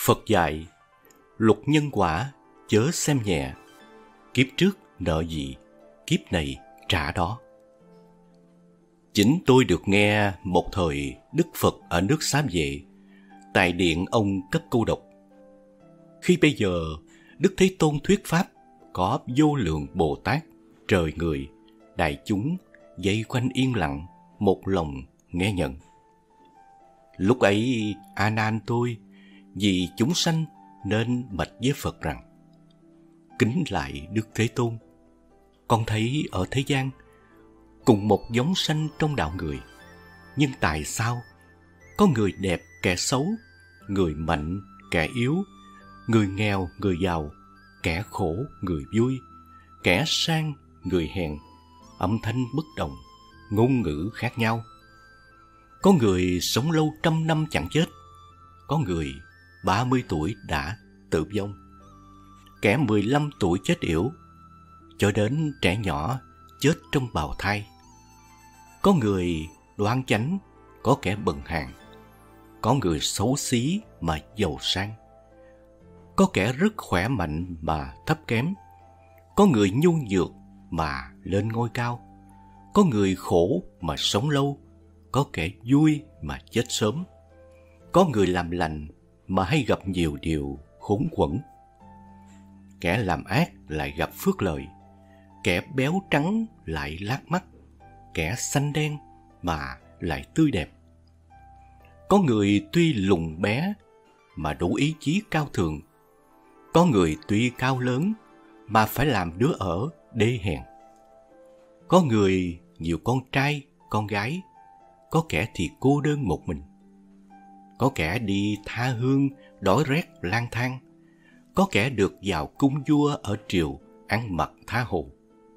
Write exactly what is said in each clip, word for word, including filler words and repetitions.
Phật dạy, luật nhân quả chớ xem nhẹ, kiếp trước nợ gì, kiếp này trả đó. Chính tôi được nghe một thời Đức Phật ở nước Xá Vệ, tại điện ông cất câu độc. Khi bây giờ Đức Thế Tôn thuyết pháp, có vô lượng Bồ Tát, trời người, đại chúng vây quanh yên lặng, một lòng nghe nhận. Lúc ấy A Nan tôi vì chúng sanh nên bạch với Phật rằng: kính lại Đức Thế Tôn, con thấy ở thế gian cùng một giống sanh trong đạo người, nhưng tại sao có người đẹp kẻ xấu, người mạnh kẻ yếu, người nghèo người giàu, kẻ khổ người vui, kẻ sang người hèn, âm thanh bất đồng, ngôn ngữ khác nhau? Có người sống lâu trăm năm chẳng chết, có người ba mươi tuổi đã tử vong, kẻ mười lăm tuổi chết yểu, cho đến trẻ nhỏ chết trong bào thai. Có người đoan chánh, có kẻ bần hàn, có người xấu xí mà giàu sang, có kẻ rất khỏe mạnh mà thấp kém, có người nhu nhược mà lên ngôi cao, có người khổ mà sống lâu, có kẻ vui mà chết sớm, có người làm lành mà hay gặp nhiều điều khốn quẫn. Kẻ làm ác lại gặp phước lợi, kẻ béo trắng lại lác mắt, kẻ xanh đen mà lại tươi đẹp. Có người tuy lùn bé mà đủ ý chí cao thượng, có người tuy cao lớn mà phải làm đứa ở đê hèn. Có người nhiều con trai, con gái, có kẻ thì cô đơn một mình. Có kẻ đi tha hương, đói rét lang thang, có kẻ được vào cung vua ở triều, ăn mặc tha hồ.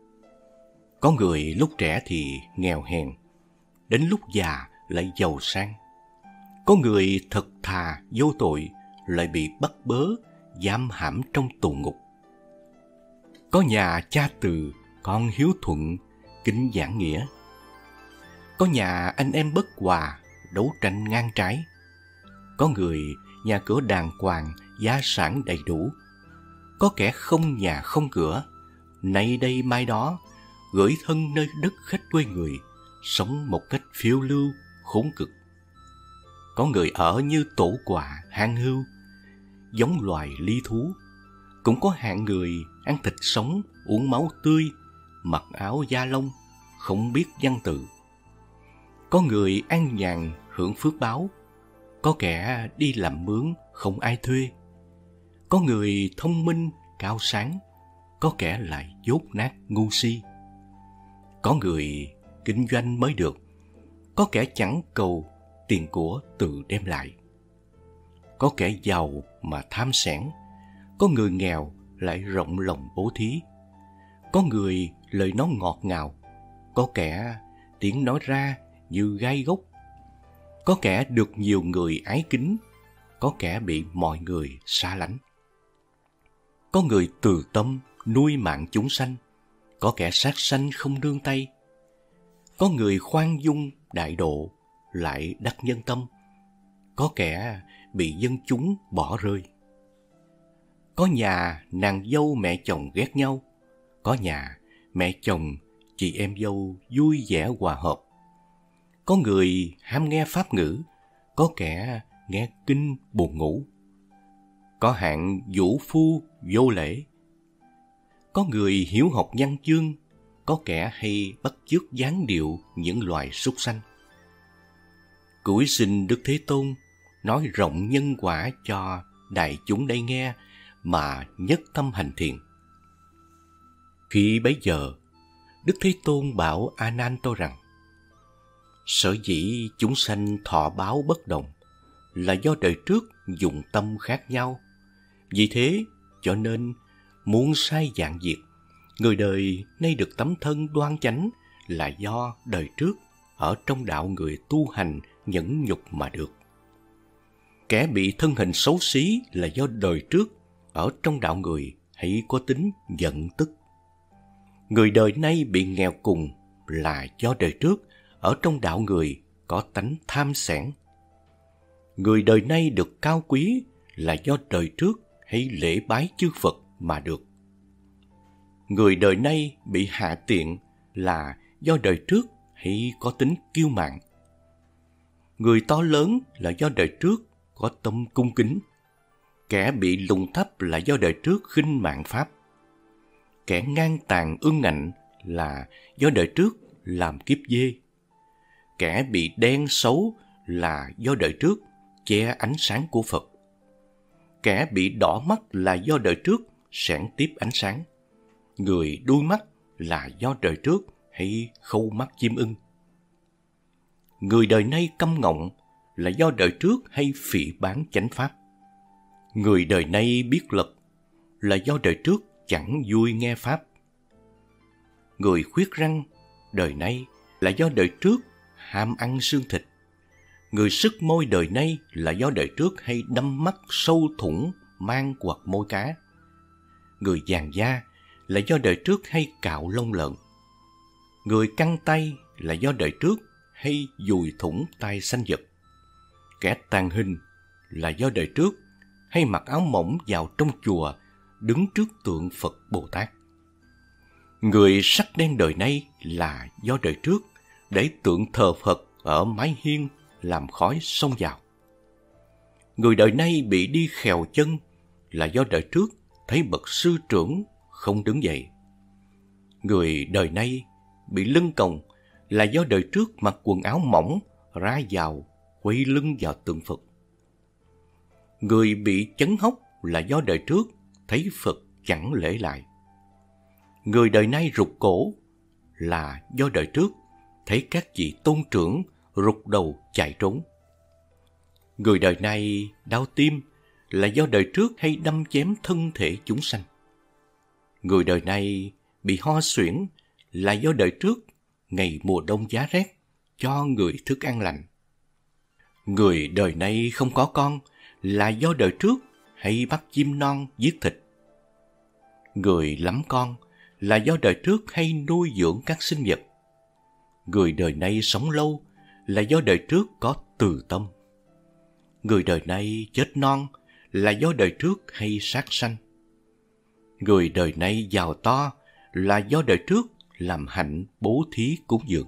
Có người lúc trẻ thì nghèo hèn, đến lúc già lại giàu sang. Có người thật thà vô tội lại bị bắt bớ, giam hãm trong tù ngục. Có nhà cha từ, con hiếu thuận, kính giảng nghĩa. Có nhà anh em bất hòa, đấu tranh ngang trái. Có người nhà cửa đàng hoàng, gia sản đầy đủ. Có kẻ không nhà không cửa, nay đây mai đó, gửi thân nơi đất khách quê người, sống một cách phiêu lưu, khốn cực. Có người ở như tổ quạ, hang hưu, giống loài ly thú. Cũng có hạng người ăn thịt sống, uống máu tươi, mặc áo da lông, không biết văn tự. Có người an nhàn hưởng phước báo, có kẻ đi làm mướn không ai thuê. Có người thông minh, cao sáng, có kẻ lại dốt nát ngu si. Có người kinh doanh mới được, có kẻ chẳng cầu tiền của tự đem lại. Có kẻ giàu mà tham sẻn, có người nghèo lại rộng lòng bố thí. Có người lời nói ngọt ngào, có kẻ tiếng nói ra như gai góc. Có kẻ được nhiều người ái kính, có kẻ bị mọi người xa lánh. Có người từ tâm nuôi mạng chúng sanh, có kẻ sát sanh không nương tay. Có người khoan dung đại độ lại đắc nhân tâm, có kẻ bị dân chúng bỏ rơi. Có nhà nàng dâu mẹ chồng ghét nhau, có nhà mẹ chồng chị em dâu vui vẻ hòa hợp. Có người ham nghe pháp ngữ, có kẻ nghe kinh buồn ngủ. Có hạng vũ phu vô lễ, có người hiếu học văn chương, có kẻ hay bắt chước dáng điệu những loài súc sanh. Cúi xin Đức Thế Tôn nói rộng nhân quả cho đại chúng đây nghe mà nhất tâm hành thiện. Khi bấy giờ, Đức Thế Tôn bảo A Nan tôi rằng: sở dĩ chúng sanh thọ báo bất đồng là do đời trước dùng tâm khác nhau. Vì thế cho nên muôn sai vạn diệt, người đời nay được tấm thân đoan chánh là do đời trước ở trong đạo người tu hành nhẫn nhục mà được. Kẻ bị thân hình xấu xí là do đời trước ở trong đạo người hay có tính giận tức. Người đời nay bị nghèo cùng là do đời trước ở trong đạo người có tánh tham sẻn. Người đời nay được cao quý là do đời trước hay lễ bái chư Phật mà được. Người đời nay bị hạ tiện là do đời trước hay có tính kiêu mạn. Người to lớn là do đời trước có tâm cung kính. Kẻ bị lùng thấp là do đời trước khinh mạn pháp. Kẻ ngang tàn ương ngạnh là do đời trước làm kiếp dê. Kẻ bị đen xấu là do đời trước che ánh sáng của Phật. Kẻ bị đỏ mắt là do đời trước sẻn tiếp ánh sáng. Người đuôi mắt là do đời trước hay khâu mắt chim ưng. Người đời nay câm ngọng là do đời trước hay phỉ báng chánh pháp. Người đời nay biết lật là do đời trước chẳng vui nghe pháp. Người khuyết răng đời nay là do đời trước ham ăn xương thịt. Người sức môi đời nay là do đời trước hay đâm mắt sâu thủng mang quặt môi cá. Người vàng da là do đời trước hay cạo lông lợn. Người căng tay là do đời trước hay dùi thủng tay sanh vật. Kẻ tàn hình là do đời trước hay mặc áo mỏng vào trong chùa đứng trước tượng Phật Bồ Tát. Người sắc đen đời nay là do đời trước để tượng thờ Phật ở mái hiên làm khói xông vào. Người đời nay bị đi khèo chân là do đời trước thấy bậc sư trưởng không đứng dậy. Người đời nay bị lưng còng là do đời trước mặc quần áo mỏng ra vào quay lưng vào tượng Phật. Người bị chấn hốc là do đời trước thấy Phật chẳng lễ lại. Người đời nay rụt cổ là do đời trước thấy các vị tôn trưởng rụt đầu chạy trốn. Người đời nay đau tim là do đời trước hay đâm chém thân thể chúng sanh. Người đời nay bị ho suyễn là do đời trước ngày mùa đông giá rét cho người thức ăn lành. Người đời nay không có con là do đời trước hay bắt chim non giết thịt. Người lắm con là do đời trước hay nuôi dưỡng các sinh vật. Người đời nay sống lâu là do đời trước có từ tâm. Người đời nay chết non là do đời trước hay sát sanh. Người đời nay giàu to là do đời trước làm hạnh bố thí cúng dường.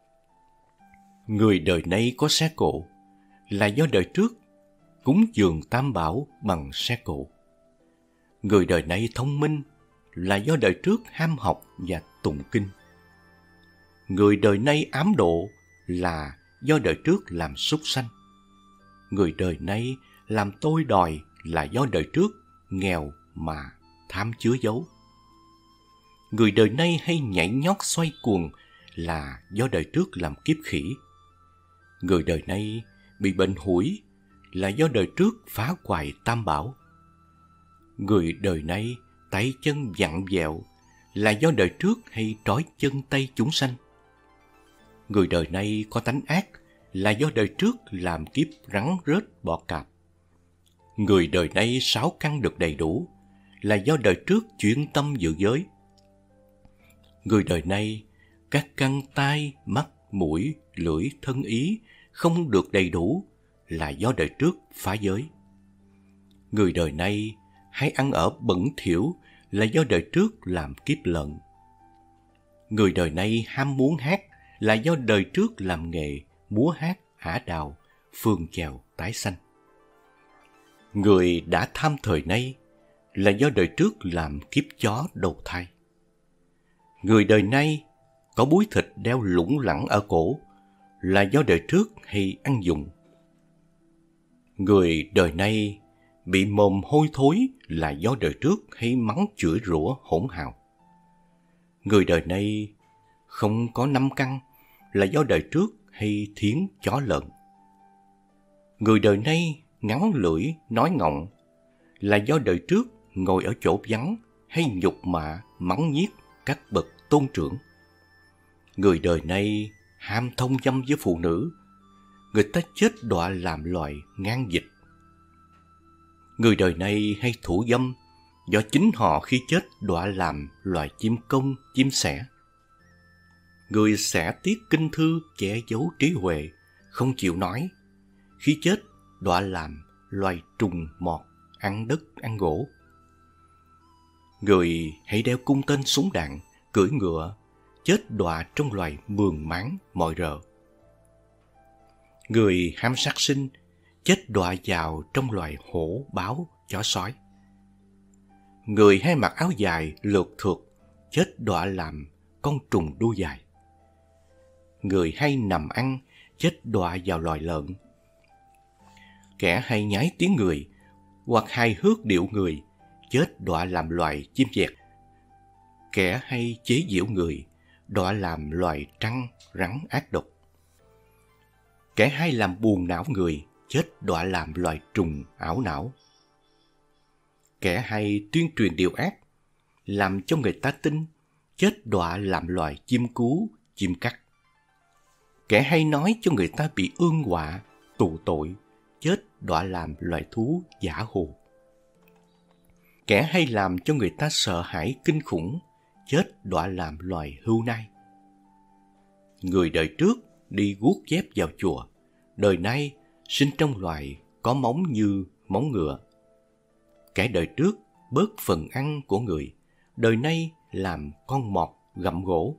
Người đời nay có xe cộ là do đời trước cúng dường tam bảo bằng xe cộ. Người đời nay thông minh là do đời trước ham học và tụng kinh. Người đời nay ám độ là do đời trước làm súc sanh. Người đời nay làm tôi đòi là do đời trước nghèo mà tham chứa giấu. Người đời nay hay nhảy nhót xoay cuồng là do đời trước làm kiếp khỉ. Người đời nay bị bệnh hủi là do đời trước phá hoại tam bảo. Người đời nay tay chân vặn vẹo là do đời trước hay trói chân tay chúng sanh. Người đời nay có tánh ác là do đời trước làm kiếp rắn rết bọ cạp. Người đời nay sáu căn được đầy đủ là do đời trước chuyên tâm giữ giới. Người đời nay các căn tai, mắt, mũi, lưỡi, thân ý không được đầy đủ là do đời trước phá giới. Người đời nay hay ăn ở bẩn thỉu là do đời trước làm kiếp lợn. Người đời nay ham muốn hát là do đời trước làm nghề múa hát, ả đào, phương chèo, tái sanh. Người đã tham thời nay là do đời trước làm kiếp chó đầu thai. Người đời nay có búi thịt đeo lủng lẳng ở cổ là do đời trước hay ăn dùng. Người đời nay bị mồm hôi thối là do đời trước hay mắng chửi rủa hỗn hào. Người đời nay không có năm căn là do đời trước hay thiến chó lợn. Người đời nay ngắn lưỡi nói ngọng là do đời trước ngồi ở chỗ vắng hay nhục mạ mắng nhiếc các bậc tôn trưởng. Người đời nay ham thông dâm với phụ nữ, người ta chết đọa làm loài ngang dịch. Người đời nay hay thủ dâm, do chính họ khi chết đọa làm loài chim công, chim sẻ. Người xẻ tiết kinh thư che giấu trí huệ, không chịu nói, khi chết đọa làm loài trùng mọt, ăn đất, ăn gỗ. Người hãy đeo cung tên súng đạn, cưỡi ngựa, chết đọa trong loài mường máng mọi rợ. Người ham sát sinh, chết đọa vào trong loài hổ, báo, chó sói. Người hay mặc áo dài lượt thượt, chết đọa làm con trùng đuôi dài. Người hay nằm ăn, chết đọa vào loài lợn. Kẻ hay nhái tiếng người, hoặc hài hước điệu người, chết đọa làm loài chim dẹt. Kẻ hay chế giễu người, đọa làm loài trăng, rắn ác độc. Kẻ hay làm buồn não người, chết đọa làm loài trùng ảo não. Kẻ hay tuyên truyền điều ác, làm cho người ta tin, chết đọa làm loài chim cú, chim cắt. Kẻ hay nói cho người ta bị ương họa, tù tội, chết đọa làm loài thú giả hồ. Kẻ hay làm cho người ta sợ hãi kinh khủng, chết đọa làm loài hươu nai. Người đời trước đi guốc dép vào chùa, đời nay sinh trong loài có móng như móng ngựa. Kẻ đời trước bớt phần ăn của người, đời nay làm con mọt gặm gỗ.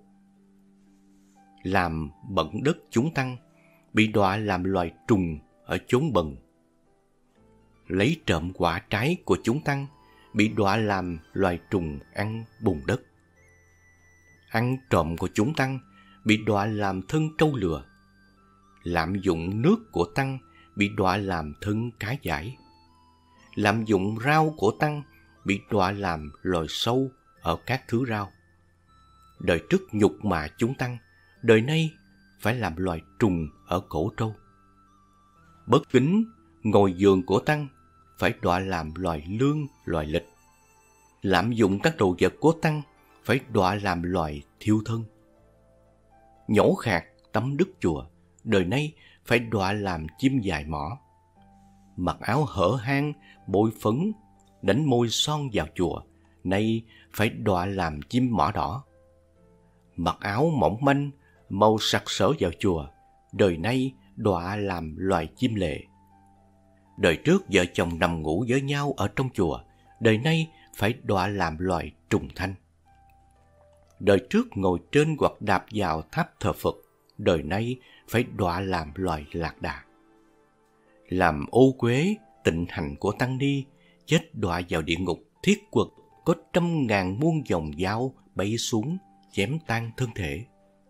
Làm bận đất chúng tăng, bị đọa làm loài trùng ở chốn bần. Lấy trộm quả trái của chúng tăng, bị đọa làm loài trùng ăn bùn đất. Ăn trộm của chúng tăng, bị đọa làm thân trâu lừa. Lạm dụng nước của tăng, bị đọa làm thân cá dải. Lạm dụng rau của tăng, bị đọa làm loài sâu ở các thứ rau. Đời trước nhục mạ chúng tăng, đời nay phải làm loài trùng ở cổ trâu. Bất kính ngồi giường của tăng, phải đọa làm loài lương, loài lịch. Lạm dụng các đồ vật của tăng, phải đọa làm loài thiêu thân. Nhổ khạc tắm đức chùa, đời nay phải đọa làm chim dài mỏ. Mặc áo hở hang, bôi phấn, đánh môi son vào chùa, nay phải đọa làm chim mỏ đỏ. Mặc áo mỏng manh, màu sặc sỡ vào chùa, đời nay đọa làm loài chim lệ. Đời trước vợ chồng nằm ngủ với nhau ở trong chùa, đời nay phải đọa làm loài trùng thanh. Đời trước ngồi trên hoặc đạp vào tháp thờ Phật, đời nay phải đọa làm loài lạc đà. Làm ô quế, tịnh hành của tăng ni, chết đọa vào địa ngục thiết quật, có trăm ngàn muôn dòng dao bay xuống, chém tan thân thể.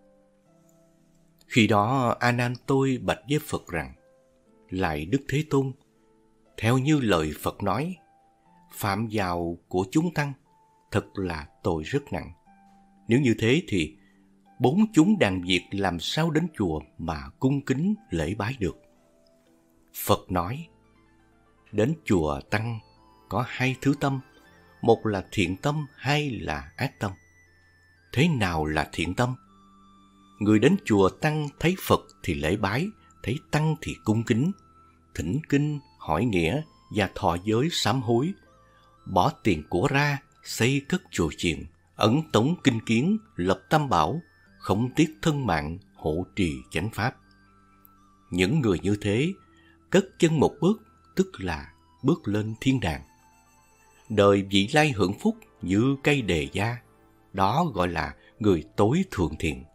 Khi đó A Nan tôi bạch với Phật rằng: Lạy Đức Thế Tôn, theo như lời Phật nói, phạm vào của chúng tăng thật là tội rất nặng. Nếu như thế thì bốn chúng đàn Việt làm sao đến chùa mà cung kính lễ bái được? Phật nói: đến chùa tăng có hai thứ tâm, một là thiện tâm, hai là ác tâm. Thế nào là thiện tâm? Người đến chùa tăng thấy Phật thì lễ bái, thấy tăng thì cung kính, thỉnh kinh, hỏi nghĩa và thọ giới sám hối, bỏ tiền của ra, xây cất chùa chiền, ấn tống kinh kiến, lập tam bảo, không tiếc thân mạng, hộ trì chánh pháp. Những người như thế, cất chân một bước, tức là bước lên thiên đàng. Đời vị lai hưởng phúc như cây đề gia, đó gọi là người tối thượng thiện.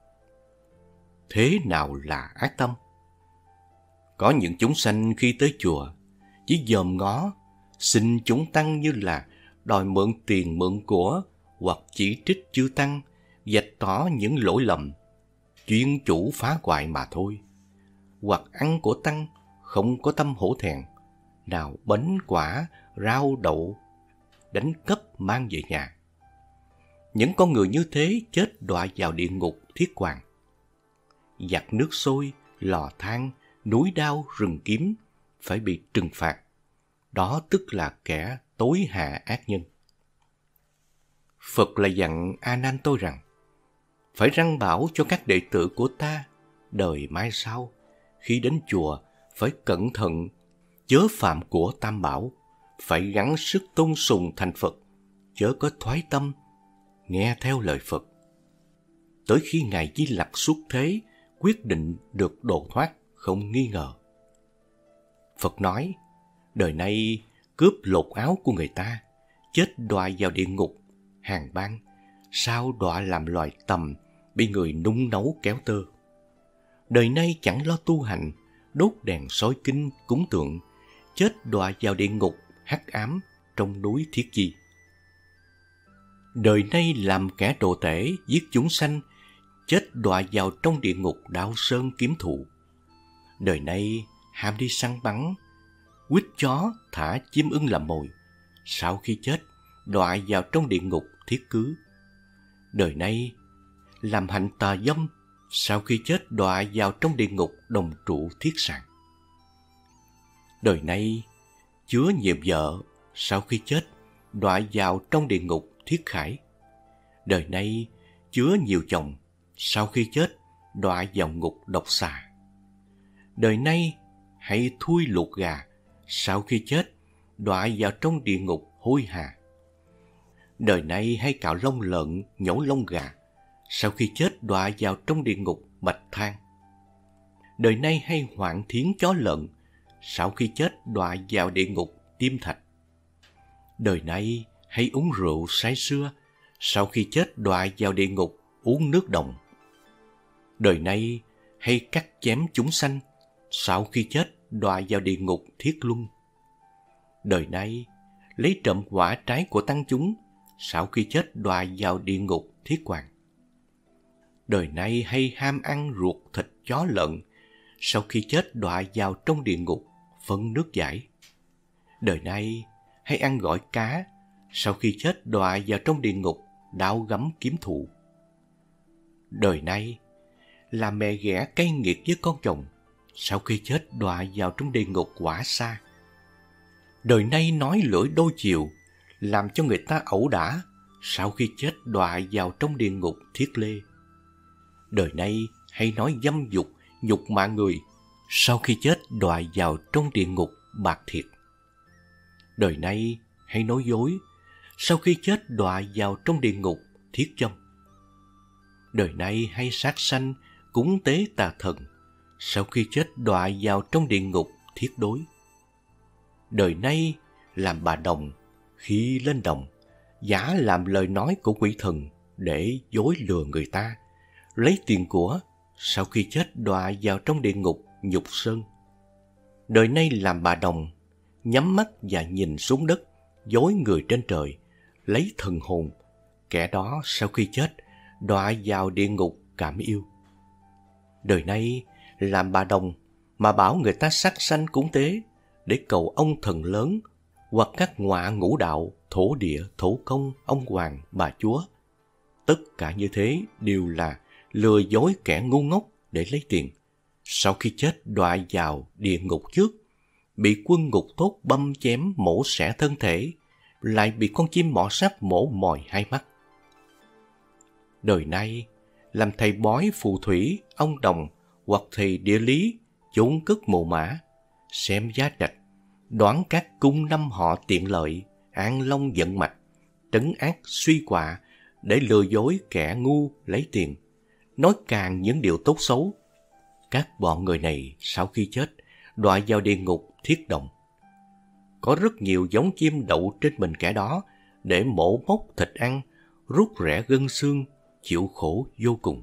Thế nào là ác tâm? Có những chúng sanh khi tới chùa chỉ dòm ngó, xin chúng tăng như là đòi mượn tiền mượn của, hoặc chỉ trích chư tăng, vạch tỏ những lỗi lầm, chuyên chủ phá hoại mà thôi. Hoặc ăn của tăng không có tâm hổ thẹn, nào bánh quả, rau đậu, đánh cắp mang về nhà. Những con người như thế chết đọa vào địa ngục thiết hoàng. Giặt nước sôi, lò than, núi đao, rừng kiếm phải bị trừng phạt. Đó tức là kẻ tối hạ ác nhân. Phật lại dặn A Nan tôi rằng: phải răn bảo cho các đệ tử của ta, đời mai sau, khi đến chùa phải cẩn thận, chớ phạm của tam bảo, phải gắng sức tôn sùng thành Phật, chớ có thoái tâm, nghe theo lời Phật. Tới khi Ngài Di Lặc xuất thế, quyết định được độ thoát không nghi ngờ. Phật nói: đời nay cướp lột áo của người ta, chết đọa vào địa ngục hàng ban, sau đọa làm loài tầm, bị người nung nấu kéo tơ. Đời nay chẳng lo tu hành, đốt đèn soi kinh cúng tượng, chết đọa vào địa ngục hắc ám trong núi Thiết Chi. Đời nay làm kẻ đồ tể giết chúng sanh, chết đọa vào trong địa ngục đạo sơn kiếm thụ. Đời nay ham đi săn bắn, quýt chó thả chim ưng làm mồi, sau khi chết đọa vào trong địa ngục Thiết Cứ. Đời nay làm hạnh tà dâm, sau khi chết đọa vào trong địa ngục Đồng Trụ Thiết Sạn. Đời nay chứa nhiều vợ, sau khi chết đọa vào trong địa ngục Thiết Khải. Đời nay chứa nhiều chồng, sau khi chết đọa vào ngục Độc Xà. Đời nay hay thui luộc gà, sau khi chết đọa vào trong địa ngục Hôi Hà. Đời nay hay cạo lông lợn, nhổ lông gà, sau khi chết đọa vào trong địa ngục Bạch Thang. Đời nay hay hoạn thiến chó lợn, sau khi chết đọa vào địa ngục Tim Thạch. Đời nay hay uống rượu say sưa, sau khi chết đọa vào địa ngục Uống Nước Đồng. Đời nay hay cắt chém chúng sanh, sau khi chết đọa vào địa ngục Thiết Luân. Đời nay lấy trộm quả trái của tăng chúng, sau khi chết đọa vào địa ngục Thiết Hoàng. Đời nay hay ham ăn ruột thịt chó lợn, sau khi chết đọa vào trong địa ngục Phân Nước Giải. Đời nay hay ăn gỏi cá, sau khi chết đọa vào trong địa ngục Đao Gắm Kiếm Thụ. Đời nay là mẹ ghẻ cay nghiệt với con chồng, sau khi chết đọa vào trong địa ngục Quả Sa. Đời nay nói lưỡi đôi chiều, làm cho người ta ẩu đả, sau khi chết đọa vào trong địa ngục Thiết Lê. Đời nay hay nói dâm dục, nhục mạ người, sau khi chết đọa vào trong địa ngục Bạc Thiệt. Đời nay hay nói dối, sau khi chết đọa vào trong địa ngục Thiết Châm. Đời nay hay sát sanh, cúng tế tà thần, sau khi chết đọa vào trong địa ngục Thiết Đối. Đời nay làm bà đồng, khi lên đồng, giả làm lời nói của quỷ thần để dối lừa người ta, lấy tiền của, sau khi chết đọa vào trong địa ngục Nhục Sơn. Đời nay làm bà đồng, nhắm mắt và nhìn xuống đất, dối người trên trời, lấy thần hồn, kẻ đó sau khi chết đọa vào địa ngục Cảm Yêu. Đời nay làm bà đồng mà bảo người ta sát sanh cúng tế để cầu ông thần lớn hoặc các ngọa ngũ đạo, thổ địa, thổ công, ông hoàng, bà chúa. Tất cả như thế đều là lừa dối kẻ ngu ngốc để lấy tiền. Sau khi chết đọa vào địa ngục trước, bị quân ngục tốt băm chém mổ xẻ thân thể, lại bị con chim mỏ sắt mổ mồi hai mắt. Đời nay làm thầy bói phù thủy, ông đồng hoặc thầy địa lý, chốn cất mồ mã, xem giá trạch, đoán các cung năm họ tiện lợi, an long vận mạch, trấn ác suy quạ để lừa dối kẻ ngu lấy tiền, nói càng những điều tốt xấu. Các bọn người này sau khi chết đọa vào địa ngục Thiết Động. Có rất nhiều giống chim đậu trên mình kẻ đó để mổ móc thịt ăn, rút rẽ gân xương, chịu khổ vô cùng.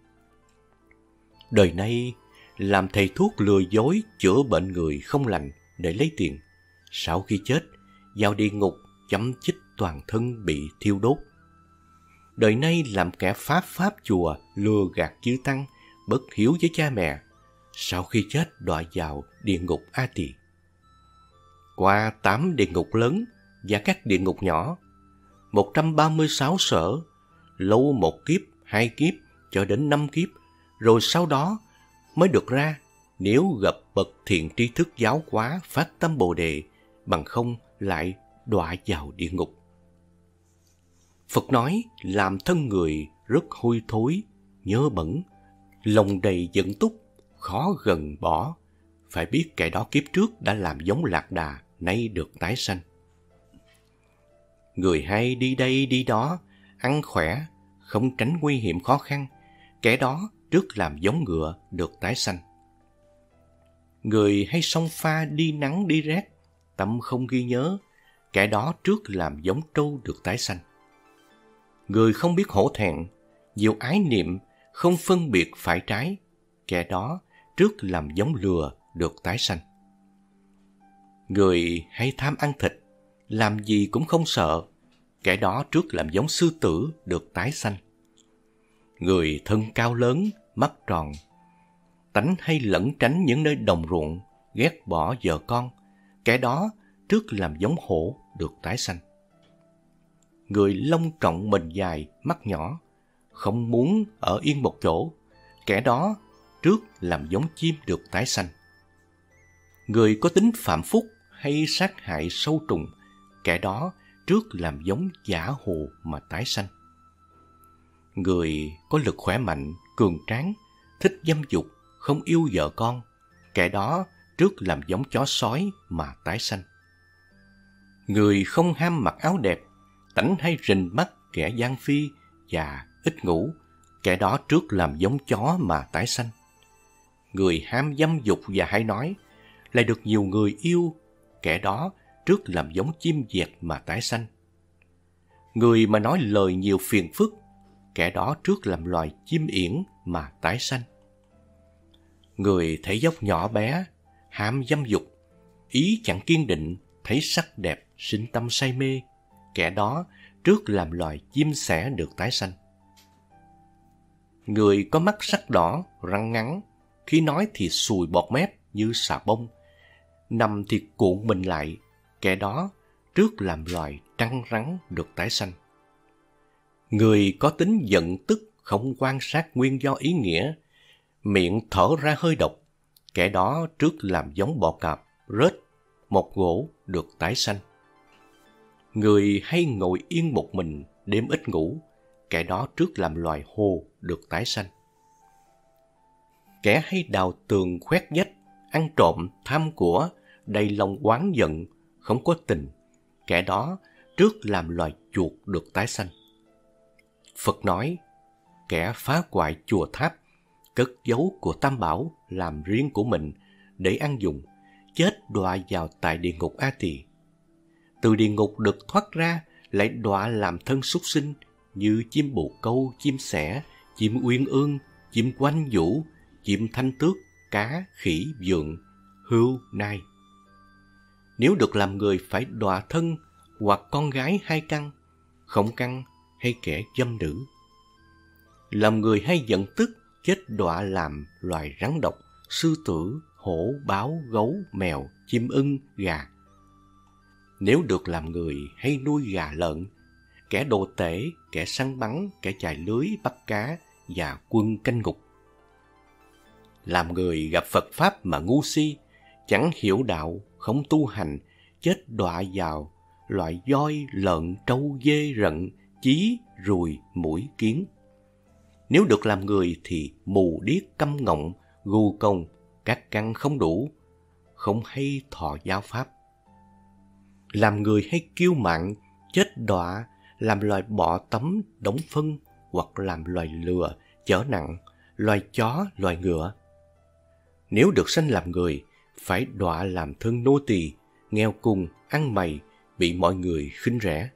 Đời nay làm thầy thuốc lừa dối chữa bệnh người không lành để lấy tiền, sau khi chết vào địa ngục chấm chích toàn thân bị thiêu đốt. Đời nay làm kẻ pháp pháp chùa lừa gạt chư tăng, bất hiếu với cha mẹ, sau khi chết đọa vào địa ngục A Tỳ. Qua tám địa ngục lớn và các địa ngục nhỏ, một trăm ba mươi sáu sở, lâu một kiếp, hai kiếp cho đến năm kiếp, rồi sau đó mới được ra nếu gặp bậc thiện tri thức giáo hóa phát tâm Bồ Đề, bằng không lại đọa vào địa ngục. Phật nói làm thân người rất hôi thối, nhơ bẩn, lòng đầy giận túc, khó gần bỏ. Phải biết kẻ đó kiếp trước đã làm giống lạc đà, nay được tái sanh. Người hay đi đây đi đó, ăn khỏe, không tránh nguy hiểm khó khăn, kẻ đó trước làm giống ngựa được tái sanh. Người hay xông pha đi nắng đi rét, tâm không ghi nhớ, kẻ đó trước làm giống trâu được tái sanh. Người không biết hổ thẹn, nhiều ái niệm, không phân biệt phải trái, kẻ đó trước làm giống lừa được tái sanh. Người hay tham ăn thịt, làm gì cũng không sợ, kẻ đó trước làm giống sư tử được tái sanh. Người thân cao lớn, mắt tròn, tánh hay lẩn tránh những nơi đồng ruộng, ghét bỏ vợ con, kẻ đó trước làm giống hổ được tái sanh. Người lông trọng mình dài, mắt nhỏ, không muốn ở yên một chỗ, kẻ đó trước làm giống chim được tái sanh. Người có tính phạm phúc hay sát hại sâu trùng, kẻ đó trước làm giống giả hồ mà tái sanh. Người có lực khỏe mạnh, cường tráng, thích dâm dục, không yêu vợ con, kẻ đó trước làm giống chó sói mà tái sanh. Người không ham mặc áo đẹp, tánh hay rình mắt kẻ gian phi và ít ngủ, kẻ đó trước làm giống chó mà tái sanh. Người ham dâm dục và hay nói, lại được nhiều người yêu, kẻ đó trước làm giống chim dẹt mà tái sanh. Người mà nói lời nhiều phiền phức, kẻ đó trước làm loài chim yển mà tái sanh. Người thể dốc nhỏ bé, ham dâm dục, ý chẳng kiên định, thấy sắc đẹp, sinh tâm say mê, kẻ đó trước làm loài chim sẻ được tái sanh. Người có mắt sắc đỏ, răng ngắn, khi nói thì sùi bọt mép như xà bông, nằm thì cuộn mình lại, kẻ đó trước làm loài trăng rắn được tái sanh. Người có tính giận tức, không quan sát nguyên do ý nghĩa, miệng thở ra hơi độc, kẻ đó trước làm giống bọ cạp, rết, một gỗ được tái sanh. Người hay ngồi yên một mình, đêm ít ngủ, kẻ đó trước làm loài hồ được tái sanh. Kẻ hay đào tường khoét vách, ăn trộm, tham của, đầy lòng oán giận, không có tình, kẻ đó trước làm loài chuột được tái sanh. Phật nói, kẻ phá hoại chùa tháp, cất giấu của Tam Bảo làm riêng của mình để ăn dùng, chết đọa vào tại địa ngục A Tỳ. Từ địa ngục được thoát ra, lại đọa làm thân súc sinh như chim bồ câu, chim sẻ, chim uyên ương, chim quanh vũ, chim thanh tước, cá, khỉ, vượn, hươu, nai. Nếu được làm người phải đọa thân hoặc con gái hai căn, không căn hay kẻ dâm nữ. Làm người hay giận tức, chết đọa làm loài rắn độc, sư tử, hổ, báo, gấu, mèo, chim ưng, gà. Nếu được làm người hay nuôi gà lợn, kẻ đồ tể, kẻ săn bắn, kẻ chài lưới bắt cá và quân canh ngục. Làm người gặp Phật Pháp mà ngu si, chẳng hiểu đạo, không tu hành, chết đọa vào loại voi, lợn, trâu, dê, rận, chí, ruồi, muỗi, kiến. Nếu được làm người thì mù điếc, câm ngọng, gù cong, các căn không đủ, không hay thọ giáo pháp. Làm người hay kiêu mạn, chết đọa làm loài bọ tấm, đóng phân, hoặc làm loài lừa, chở nặng, loài chó, loài ngựa. Nếu được sanh làm người, phải đọa làm thân nô tỳ, nghèo cùng, ăn mày, bị mọi người khinh rẻ.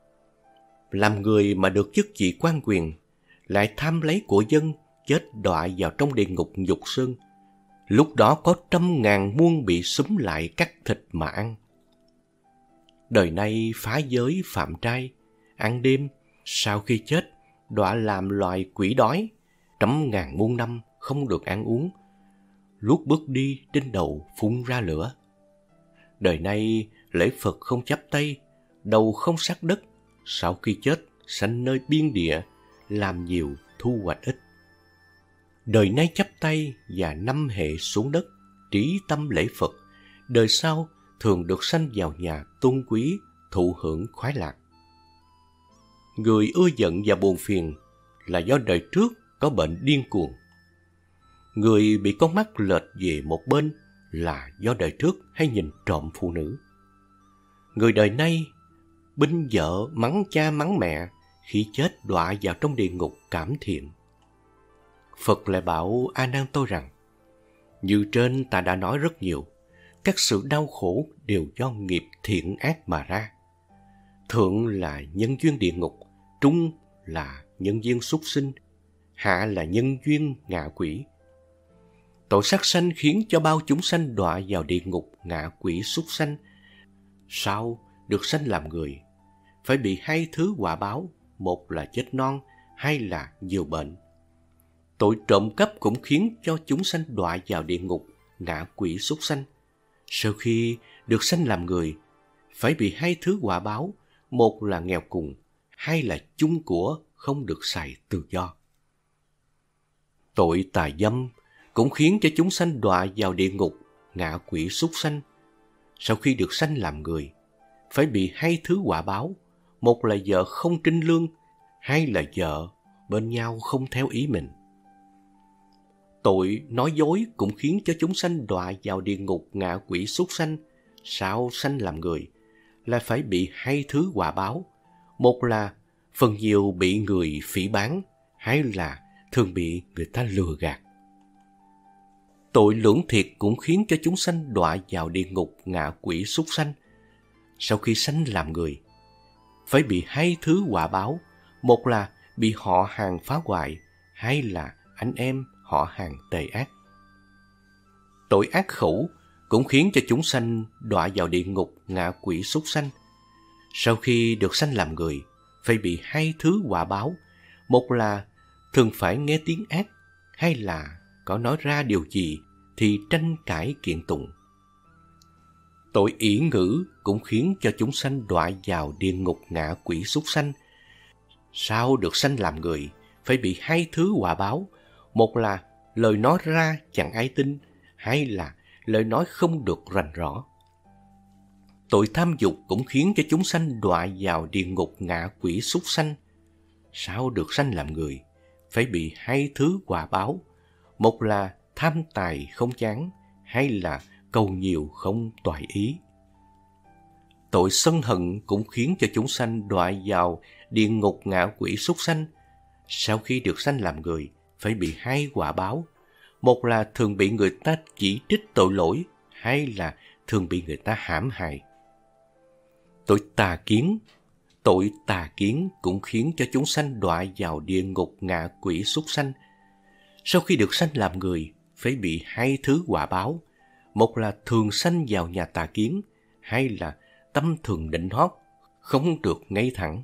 Làm người mà được chức vị quan quyền, lại tham lấy của dân, chết đọa vào trong địa ngục nhục sơn. Lúc đó có trăm ngàn muôn bị xúm lại cắt thịt mà ăn. Đời nay phá giới phạm trai, ăn đêm, sau khi chết, đọa làm loài quỷ đói, trăm ngàn muôn năm không được ăn uống. Lúc bước đi trên đầu phun ra lửa. Đời nay lễ Phật không chắp tay, đầu không sát đất, sau khi chết sanh nơi biên địa, làm nhiều thu hoạch ít. Đời nay chắp tay và năm hệ xuống đất, trí tâm lễ Phật, đời sau thường được sanh vào nhà tôn quý, thụ hưởng khoái lạc. Người ưa giận và buồn phiền là do đời trước có bệnh điên cuồng. Người bị con mắt lệch về một bên là do đời trước hay nhìn trộm phụ nữ. Người đời nay binh vợ mắng cha mắng mẹ, khi chết đọa vào trong địa ngục cảm thiện. Phật lại bảo A Nan tôi rằng, như trên ta đã nói rất nhiều, các sự đau khổ đều do nghiệp thiện ác mà ra. Thượng là nhân duyên địa ngục, trung là nhân duyên súc sinh, hạ là nhân duyên ngạ quỷ. Tội sát sanh khiến cho bao chúng sanh đọa vào địa ngục ngạ quỷ súc sanh. Sau được sanh làm người, phải bị hai thứ quả báo, một là chết non, hai là nhiều bệnh. Tội trộm cắp cũng khiến cho chúng sanh đọa vào địa ngục ngạ quỷ súc sanh. Sau khi được sanh làm người, phải bị hai thứ quả báo, một là nghèo cùng, hai là chung của không được xài tự do. Tội tà dâm cũng khiến cho chúng sanh đọa vào địa ngục ngạ quỷ súc sanh. Sau khi được sanh làm người, phải bị hai thứ quả báo, một là vợ không trinh lương, hai là vợ bên nhau không theo ý mình. Tội nói dối cũng khiến cho chúng sanh đọa vào địa ngục ngạ quỷ súc sanh. Sau sanh làm người là phải bị hai thứ quả báo, một là phần nhiều bị người phỉ báng, hai là thường bị người ta lừa gạt. Tội lưỡng thiệt cũng khiến cho chúng sanh đọa vào địa ngục ngạ quỷ súc sanh. Sau khi sanh làm người, phải bị hai thứ quả báo, một là bị họ hàng phá hoại, hai là anh em họ hàng tề ác. Tội ác khẩu cũng khiến cho chúng sanh đọa vào địa ngục ngạ quỷ súc sanh. Sau khi được sanh làm người, phải bị hai thứ quả báo, một là thường phải nghe tiếng ác, hai là có nói ra điều gì thì tranh cãi kiện tụng. Tội ỷ ngữ cũng khiến cho chúng sanh đọa vào địa ngục ngạ quỷ súc sanh. Sau được sanh làm người, phải bị hai thứ quả báo, một là lời nói ra chẳng ai tin, hai là lời nói không được rành rõ. Tội tham dục cũng khiến cho chúng sanh đọa vào địa ngục ngạ quỷ súc sanh. Sau được sanh làm người, phải bị hai thứ quả báo, một là tham tài không chán, hay là cầu nhiều không toại ý. Tội sân hận cũng khiến cho chúng sanh đọa vào địa ngục ngạ quỷ súc sanh. Sau khi được sanh làm người, phải bị hai quả báo, một là thường bị người ta chỉ trích tội lỗi, hai là thường bị người ta hãm hại. Tội tà kiến Tội tà kiến cũng khiến cho chúng sanh đọa vào địa ngục ngạ quỷ súc sanh. Sau khi được sanh làm người, phải bị hai thứ quả báo, một là thường sanh vào nhà tà kiến, hai là tâm thường định hót, không được ngay thẳng.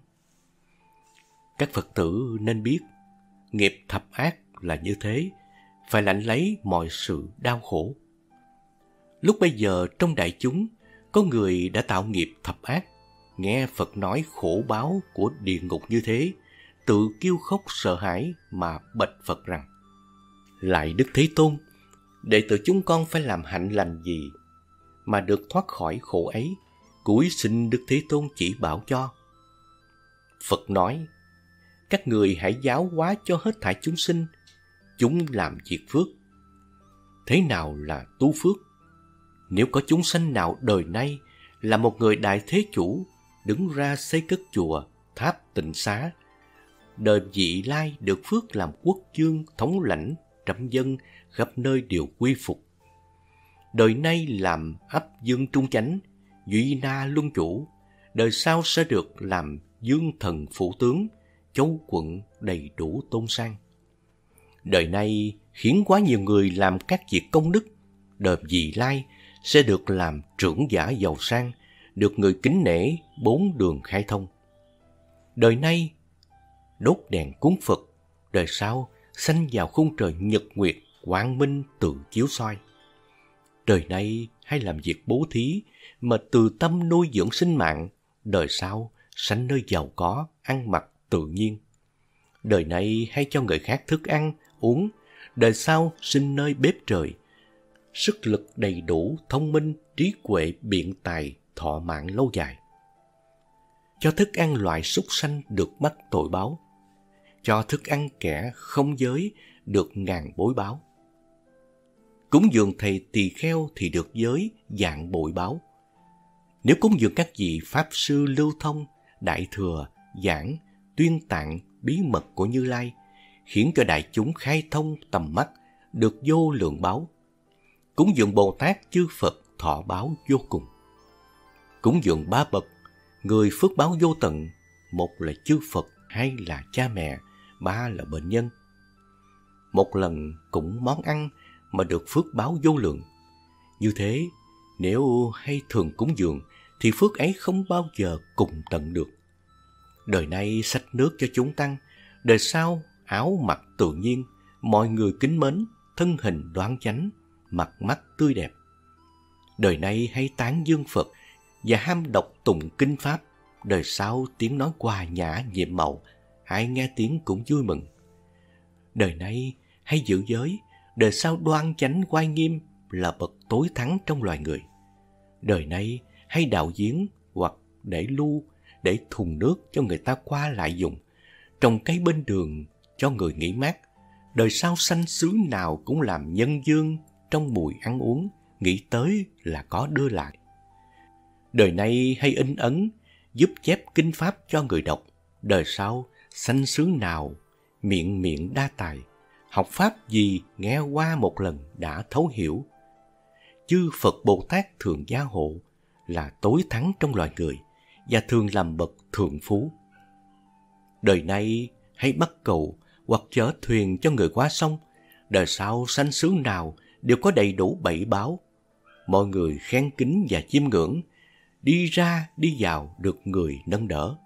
Các Phật tử nên biết, nghiệp thập ác là như thế, phải lãnh lấy mọi sự đau khổ. Lúc bây giờ trong đại chúng, có người đã tạo nghiệp thập ác, nghe Phật nói khổ báo của địa ngục như thế, tự kêu khóc sợ hãi mà bạch Phật rằng: Lại Đức Thế Tôn, đệ tử chúng con phải làm hạnh lành gì mà được thoát khỏi khổ ấy? Cúi xin Đức Thế Tôn chỉ bảo cho. Phật nói: Các người hãy giáo hóa cho hết thảy chúng sinh, chúng làm việc phước. Thế nào là tu phước? Nếu có chúng sanh nào đời nay là một người đại thế chủ, đứng ra xây cất chùa, tháp tịnh xá, đời vị lai được phước làm quốc vương, thống lãnh, trăm dân, khắp nơi đều quy phục. Đời nay làm ấp dương trung chánh, duy na luân chủ, đời sau sẽ được làm dương thần phủ tướng, châu quận đầy đủ tôn sang. Đời nay khiến quá nhiều người làm các việc công đức, đời vị lai sẽ được làm trưởng giả giàu sang, được người kính nể, bốn đường khai thông. Đời nay đốt đèn cúng Phật, đời sau sanh vào khung trời nhật nguyệt, quang minh tự chiếu soi. Đời nay hay làm việc bố thí mà từ tâm nuôi dưỡng sinh mạng, đời sau sanh nơi giàu có, ăn mặc tự nhiên. Đời nay hay cho người khác thức ăn, uống, đời sau sinh nơi bếp trời, sức lực đầy đủ, thông minh, trí huệ, biện tài, thọ mạng lâu dài. Cho thức ăn loại súc sanh được mắc tội báo, cho thức ăn kẻ không giới được ngàn bối báo. Cúng dường thầy tỳ kheo thì được giới dạng bội báo. Nếu cúng dường các vị Pháp Sư Lưu Thông, Đại Thừa, Giảng, Tuyên Tạng, bí mật của Như Lai, khiến cho đại chúng khai thông tầm mắt, được vô lượng báo. Cúng dường Bồ Tát chư Phật thọ báo vô cùng. Cúng dường ba bậc, người phước báo vô tận, một là chư Phật, hai là cha mẹ, ba là bệnh nhân. Một lần cúng món ăn mà được phước báo vô lượng. Như thế, nếu hay thường cúng dường thì phước ấy không bao giờ cùng tận được. Đời nay xách nước cho chúng tăng, đời sau áo mặc tự nhiên, mọi người kính mến, thân hình đoan chánh, mặt mắt tươi đẹp. Đời nay hay tán dương Phật và ham đọc tụng kinh pháp, đời sau tiếng nói hòa nhã nhiệm màu, ai nghe tiếng cũng vui mừng. Đời nay hay giữ giới, đời sau đoan chánh oai nghiêm, là bậc tối thắng trong loài người. Đời nay hay đạo giếng hoặc để lu, để thùng nước cho người ta qua lại dùng, trồng cây bên đường cho người nghỉ mát. Đời sau sanh xứ nào cũng làm nhân dương, trong mùi ăn uống, nghĩ tới là có đưa lại. Đời nay hay in ấn, giúp chép kinh pháp cho người đọc. Đời sau sanh xứ nào miệng miệng đa tài, học pháp gì nghe qua một lần đã thấu hiểu. Chư Phật Bồ Tát thường gia hộ, là tối thắng trong loài người và thường làm bậc thượng phú. Đời nay hay bắt cầu hoặc chở thuyền cho người qua sông, đời sau sanh xứ nào đều có đầy đủ bảy báo. Mọi người khen kính và chiêm ngưỡng, đi ra đi vào được người nâng đỡ.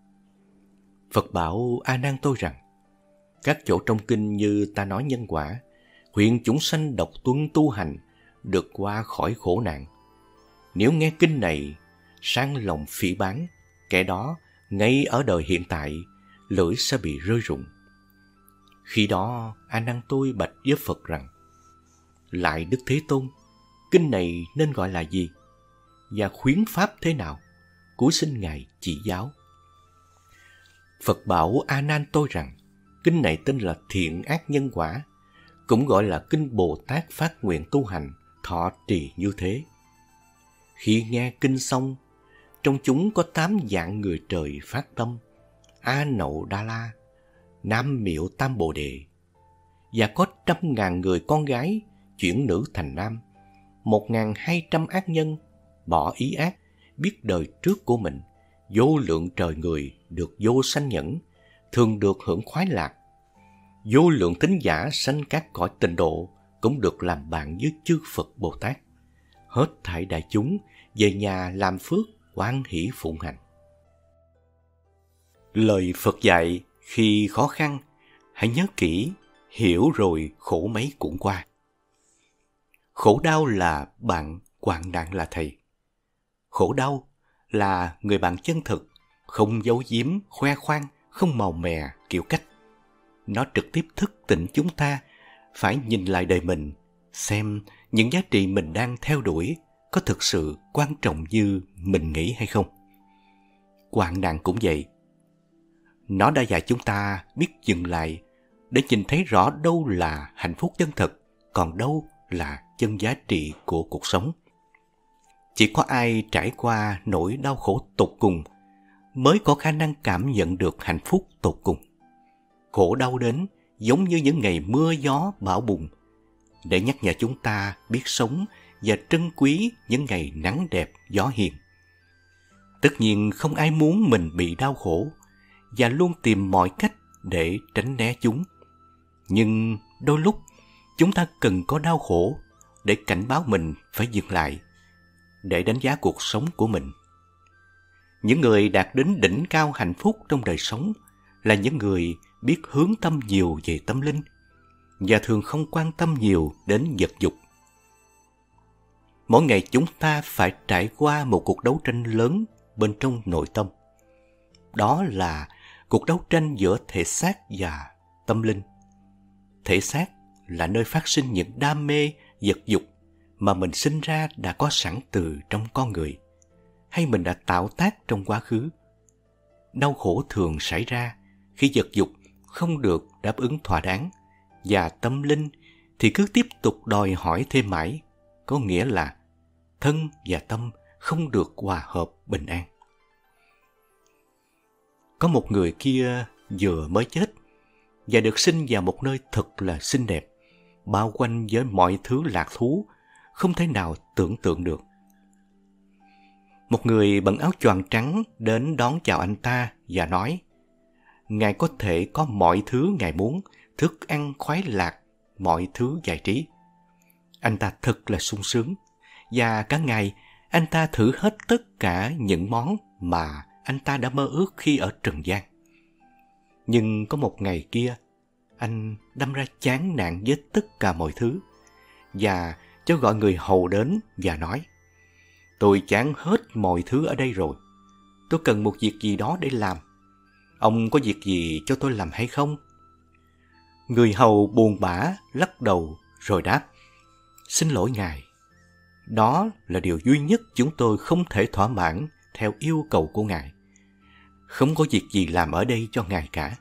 Phật bảo A Nan tôi rằng, các chỗ trong kinh như ta nói nhân quả, khuyên chúng sanh độc tuân tu hành, được qua khỏi khổ nạn. Nếu nghe kinh này, sang lòng phỉ báng, kẻ đó ngay ở đời hiện tại, lưỡi sẽ bị rơi rụng. Khi đó, A Nan tôi bạch với Phật rằng, lại Đức Thế Tôn, kinh này nên gọi là gì? Và khuyến pháp thế nào? Cúi xin Ngài chỉ giáo. Phật bảo A Nan tôi rằng, kinh này tên là Thiện Ác Nhân Quả, cũng gọi là kinh Bồ Tát phát nguyện tu hành, thọ trì như thế. Khi nghe kinh xong, trong chúng có tám dạng người trời phát tâm: A Nậu Đa La, Nam Miệu Tam Bồ Đề. Và có trăm ngàn người con gái chuyển nữ thành nam, một ngàn hai trăm ác nhân bỏ ý ác, biết đời trước của mình, vô lượng trời người được vô sanh nhẫn, thường được hưởng khoái lạc. Vô lượng thính giả sanh các cõi tịnh độ cũng được làm bạn với chư Phật Bồ Tát. Hết thảy đại chúng về nhà làm phước, hoan hỷ phụng hành. Lời Phật dạy, khi khó khăn, hãy nhớ kỹ, hiểu rồi khổ mấy cũng qua. Khổ đau là bạn, hoạn nạn là thầy. Khổ đau là người bạn chân thực, không giấu giếm, khoe khoang, không màu mè, kiểu cách. Nó trực tiếp thức tỉnh chúng ta phải nhìn lại đời mình, xem những giá trị mình đang theo đuổi có thực sự quan trọng như mình nghĩ hay không. Hoạn nạn cũng vậy. Nó đã dạy chúng ta biết dừng lại để nhìn thấy rõ đâu là hạnh phúc chân thật, còn đâu là chân giá trị của cuộc sống. Chỉ có ai trải qua nỗi đau khổ tột cùng mới có khả năng cảm nhận được hạnh phúc tột cùng. Khổ đau đến giống như những ngày mưa gió bão bùng, để nhắc nhở chúng ta biết sống và trân quý những ngày nắng đẹp gió hiền. Tất nhiên không ai muốn mình bị đau khổ và luôn tìm mọi cách để tránh né chúng. Nhưng đôi lúc chúng ta cần có đau khổ để cảnh báo mình phải dừng lại, để đánh giá cuộc sống của mình. Những người đạt đến đỉnh cao hạnh phúc trong đời sống là những người biết hướng tâm nhiều về tâm linh và thường không quan tâm nhiều đến vật dục. Mỗi ngày chúng ta phải trải qua một cuộc đấu tranh lớn bên trong nội tâm. Đó là cuộc đấu tranh giữa thể xác và tâm linh. Thể xác là nơi phát sinh những đam mê, vật dục mà mình sinh ra đã có sẵn từ trong con người, hay mình đã tạo tác trong quá khứ. Đau khổ thường xảy ra khi vật dục không được đáp ứng thỏa đáng, và tâm linh thì cứ tiếp tục đòi hỏi thêm mãi, có nghĩa là thân và tâm không được hòa hợp bình an. Có một người kia vừa mới chết và được sinh vào một nơi thật là xinh đẹp, bao quanh với mọi thứ lạc thú không thể nào tưởng tượng được. Một người bận áo choàng trắng đến đón chào anh ta và nói, Ngài có thể có mọi thứ Ngài muốn, thức ăn khoái lạc, mọi thứ giải trí. Anh ta thật là sung sướng, và cả ngày anh ta thử hết tất cả những món mà anh ta đã mơ ước khi ở trần gian. Nhưng có một ngày kia, anh đâm ra chán nản với tất cả mọi thứ, và cho gọi người hầu đến và nói, Tôi chán hết mọi thứ ở đây rồi. Tôi cần một việc gì đó để làm. Ông có việc gì cho tôi làm hay không? Người hầu buồn bã lắc đầu rồi đáp, Xin lỗi ngài. Đó là điều duy nhất chúng tôi không thể thỏa mãn theo yêu cầu của ngài. Không có việc gì làm ở đây cho ngài cả.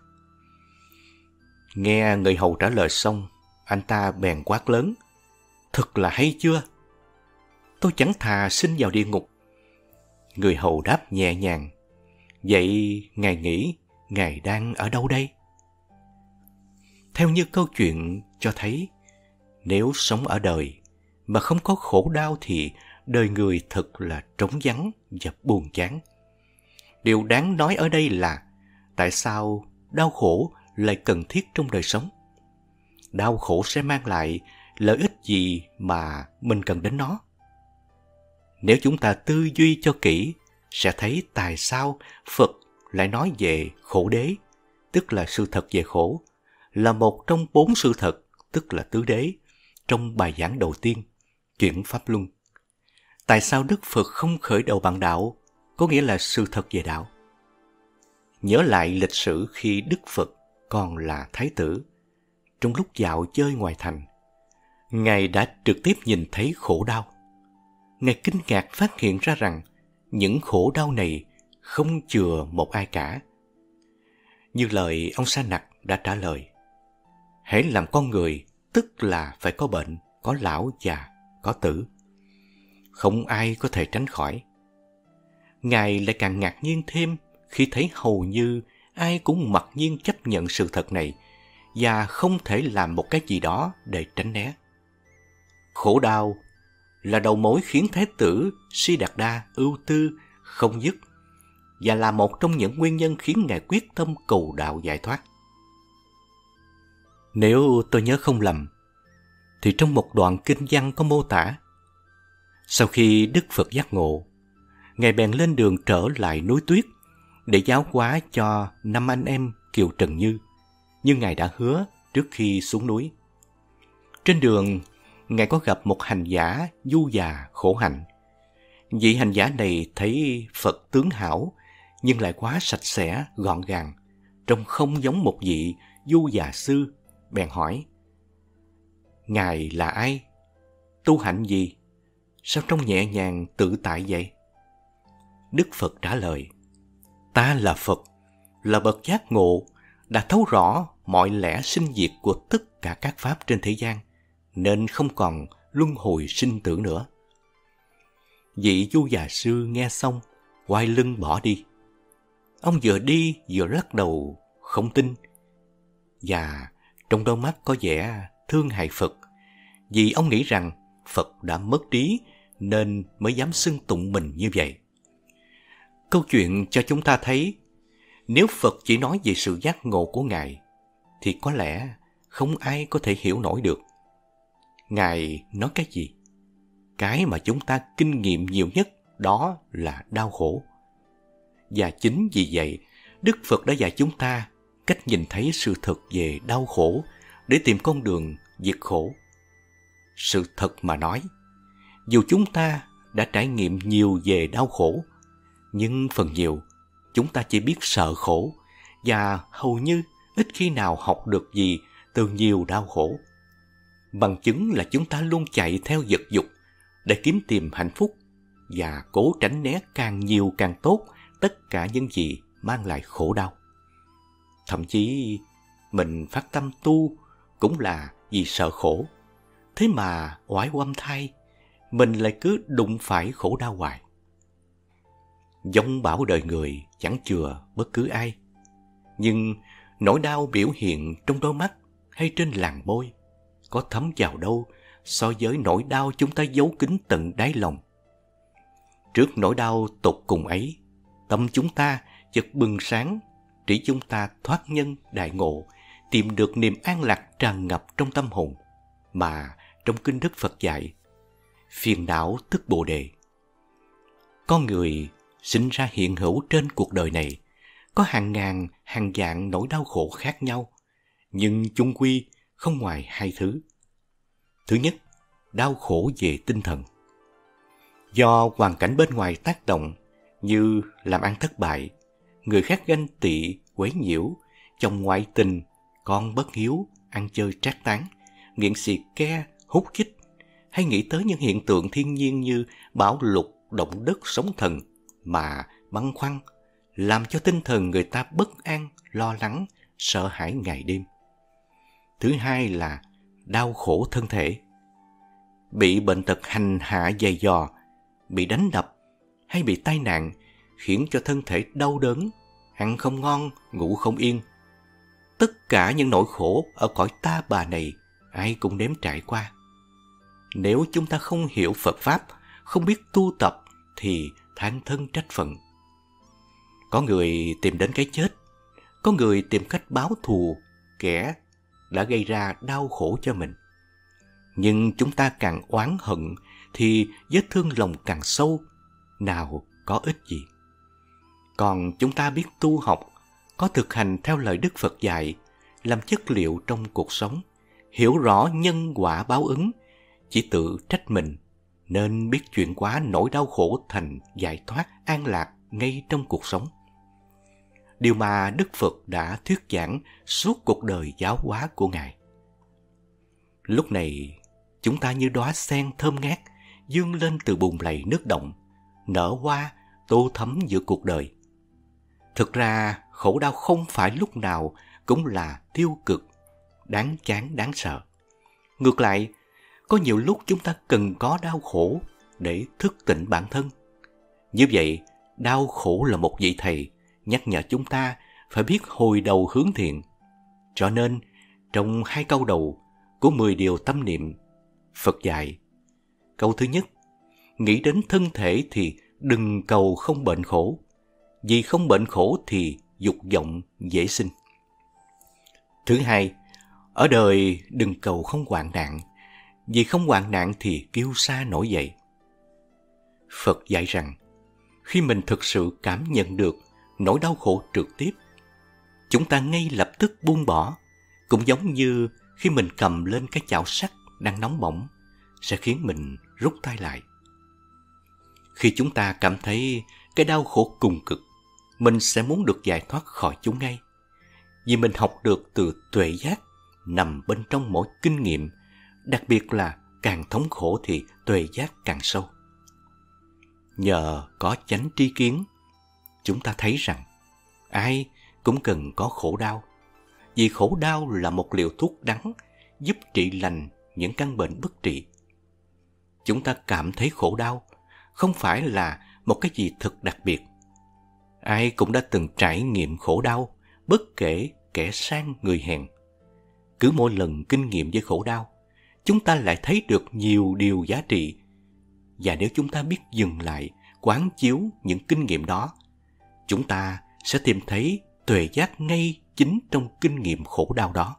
Nghe người hầu trả lời xong, anh ta bèn quát lớn, Thật là hay chưa? Tôi chẳng thà xin vào địa ngục. Người hầu đáp nhẹ nhàng, Vậy ngài nghĩ ngài đang ở đâu đây? Theo như câu chuyện cho thấy, nếu sống ở đời mà không có khổ đau thì đời người thật là trống vắng và buồn chán. Điều đáng nói ở đây là tại sao đau khổ lại cần thiết trong đời sống? Đau khổ sẽ mang lại lợi ích gì mà mình cần đến nó? Nếu chúng ta tư duy cho kỹ, sẽ thấy tại sao Phật lại nói về khổ đế, tức là sự thật về khổ, là một trong bốn sự thật, tức là tứ đế, trong bài giảng đầu tiên, Chuyển Pháp Luân. Tại sao Đức Phật không khởi đầu bằng đạo, có nghĩa là sự thật về đạo? Nhớ lại lịch sử khi Đức Phật còn là Thái tử, trong lúc dạo chơi ngoài thành, Ngài đã trực tiếp nhìn thấy khổ đau. Ngài kinh ngạc phát hiện ra rằng những khổ đau này không chừa một ai cả. Như lời ông Sa Nặc đã trả lời, hễ làm con người tức là phải có bệnh, có lão già, có tử. Không ai có thể tránh khỏi. Ngài lại càng ngạc nhiên thêm khi thấy hầu như ai cũng mặc nhiên chấp nhận sự thật này và không thể làm một cái gì đó để tránh né. Khổ đau là đầu mối khiến Thái tử Siddhartha ưu tư không dứt và là một trong những nguyên nhân khiến Ngài quyết tâm cầu đạo giải thoát. Nếu tôi nhớ không lầm, thì trong một đoạn kinh văn có mô tả, sau khi Đức Phật giác ngộ, Ngài bèn lên đường trở lại núi Tuyết để giáo hóa cho năm anh em Kiều Trần Như, như Ngài đã hứa trước khi xuống núi. Trên đường, Ngài có gặp một hành giả du già khổ hạnh. Vị hành giả này thấy Phật tướng hảo, nhưng lại quá sạch sẽ, gọn gàng, trông không giống một vị du già sư, bèn hỏi, Ngài là ai? Tu hạnh gì? Sao trông nhẹ nhàng tự tại vậy? Đức Phật trả lời, Ta là Phật, là bậc giác ngộ, đã thấu rõ mọi lẽ sinh diệt của tất cả các pháp trên thế gian, nên không còn luân hồi sinh tử nữa. Vị du già sư nghe xong, quay lưng bỏ đi. Ông vừa đi vừa lắc đầu không tin, và trong đôi mắt có vẻ thương hại Phật, vì ông nghĩ rằng Phật đã mất trí nên mới dám xưng tụng mình như vậy. Câu chuyện cho chúng ta thấy, nếu Phật chỉ nói về sự giác ngộ của Ngài, thì có lẽ không ai có thể hiểu nổi được. Ngài nói cái gì? Cái mà chúng ta kinh nghiệm nhiều nhất đó là đau khổ. Và chính vì vậy, Đức Phật đã dạy chúng ta cách nhìn thấy sự thật về đau khổ để tìm con đường diệt khổ. Sự thật mà nói, dù chúng ta đã trải nghiệm nhiều về đau khổ, nhưng phần nhiều chúng ta chỉ biết sợ khổ và hầu như ít khi nào học được gì từ nhiều đau khổ. Bằng chứng là chúng ta luôn chạy theo vật dục để kiếm tìm hạnh phúc và cố tránh né càng nhiều càng tốt tất cả những gì mang lại khổ đau. Thậm chí mình phát tâm tu cũng là vì sợ khổ. Thế mà oải oăm thay, mình lại cứ đụng phải khổ đau hoài. Dông bão đời người chẳng chừa bất cứ ai, nhưng nỗi đau biểu hiện trong đôi mắt hay trên làn môi có thấm vào đâu so với nỗi đau chúng ta giấu kín tận đáy lòng. Trước nỗi đau tột cùng ấy, tâm chúng ta chợt bừng sáng, trí chúng ta thoát nhân đại ngộ, tìm được niềm an lạc tràn ngập trong tâm hồn, mà trong kinh Đức Phật dạy, phiền não tức Bồ Đề. Con người sinh ra hiện hữu trên cuộc đời này, có hàng ngàn, hàng vạn nỗi đau khổ khác nhau, nhưng chung quy không ngoài hai thứ. Thứ nhất, đau khổ về tinh thần. Do hoàn cảnh bên ngoài tác động như làm ăn thất bại, người khác ganh tị, quấy nhiễu, chồng ngoại tình, con bất hiếu, ăn chơi trác tán, nghiện xì ke, hút chích, hay nghĩ tới những hiện tượng thiên nhiên như bão lụt, động đất, sóng thần mà băn khoăn, làm cho tinh thần người ta bất an, lo lắng, sợ hãi ngày đêm. Thứ hai là đau khổ thân thể. Bị bệnh tật hành hạ dày dò, bị đánh đập hay bị tai nạn khiến cho thân thể đau đớn, ăn không ngon, ngủ không yên. Tất cả những nỗi khổ ở cõi ta bà này ai cũng nếm trải qua. Nếu chúng ta không hiểu Phật Pháp, không biết tu tập thì than thân trách phận. Có người tìm đến cái chết, có người tìm cách báo thù kẻ đã gây ra đau khổ cho mình. Nhưng chúng ta càng oán hận thì vết thương lòng càng sâu, nào có ích gì. Còn chúng ta biết tu học, có thực hành theo lời Đức Phật dạy, làm chất liệu trong cuộc sống, hiểu rõ nhân quả báo ứng, chỉ tự trách mình, nên biết chuyển hóa nỗi đau khổ thành giải thoát an lạc ngay trong cuộc sống. Điều mà Đức Phật đã thuyết giảng suốt cuộc đời giáo hóa của Ngài. Lúc này, chúng ta như đóa sen thơm ngát, dương lên từ bùn lầy nước động, nở hoa, tô thắm giữa cuộc đời. Thực ra, khổ đau không phải lúc nào cũng là tiêu cực, đáng chán, đáng sợ. Ngược lại, có nhiều lúc chúng ta cần có đau khổ để thức tỉnh bản thân. Như vậy, đau khổ là một vị thầy nhắc nhở chúng ta phải biết hồi đầu hướng thiện. Cho nên, trong hai câu đầu của mười điều tâm niệm, Phật dạy, câu thứ nhất, nghĩ đến thân thể thì đừng cầu không bệnh khổ, vì không bệnh khổ thì dục vọng dễ sinh. Thứ hai, ở đời đừng cầu không hoạn nạn, vì không hoạn nạn thì kiêu sa nổi dậy. Phật dạy rằng, khi mình thực sự cảm nhận được nỗi đau khổ trực tiếp, chúng ta ngay lập tức buông bỏ, cũng giống như khi mình cầm lên cái chảo sắt đang nóng bỏng, sẽ khiến mình rút tay lại. Khi chúng ta cảm thấy cái đau khổ cùng cực, mình sẽ muốn được giải thoát khỏi chúng ngay, vì mình học được từ tuệ giác nằm bên trong mỗi kinh nghiệm, đặc biệt là càng thống khổ thì tuệ giác càng sâu. Nhờ có chánh tri kiến, chúng ta thấy rằng ai cũng cần có khổ đau, vì khổ đau là một liều thuốc đắng giúp trị lành những căn bệnh bất trị. Chúng ta cảm thấy khổ đau không phải là một cái gì thật đặc biệt. Ai cũng đã từng trải nghiệm khổ đau, bất kể kẻ sang người hèn. Cứ mỗi lần kinh nghiệm với khổ đau, chúng ta lại thấy được nhiều điều giá trị. Và nếu chúng ta biết dừng lại, quán chiếu những kinh nghiệm đó, chúng ta sẽ tìm thấy tuệ giác ngay chính trong kinh nghiệm khổ đau đó.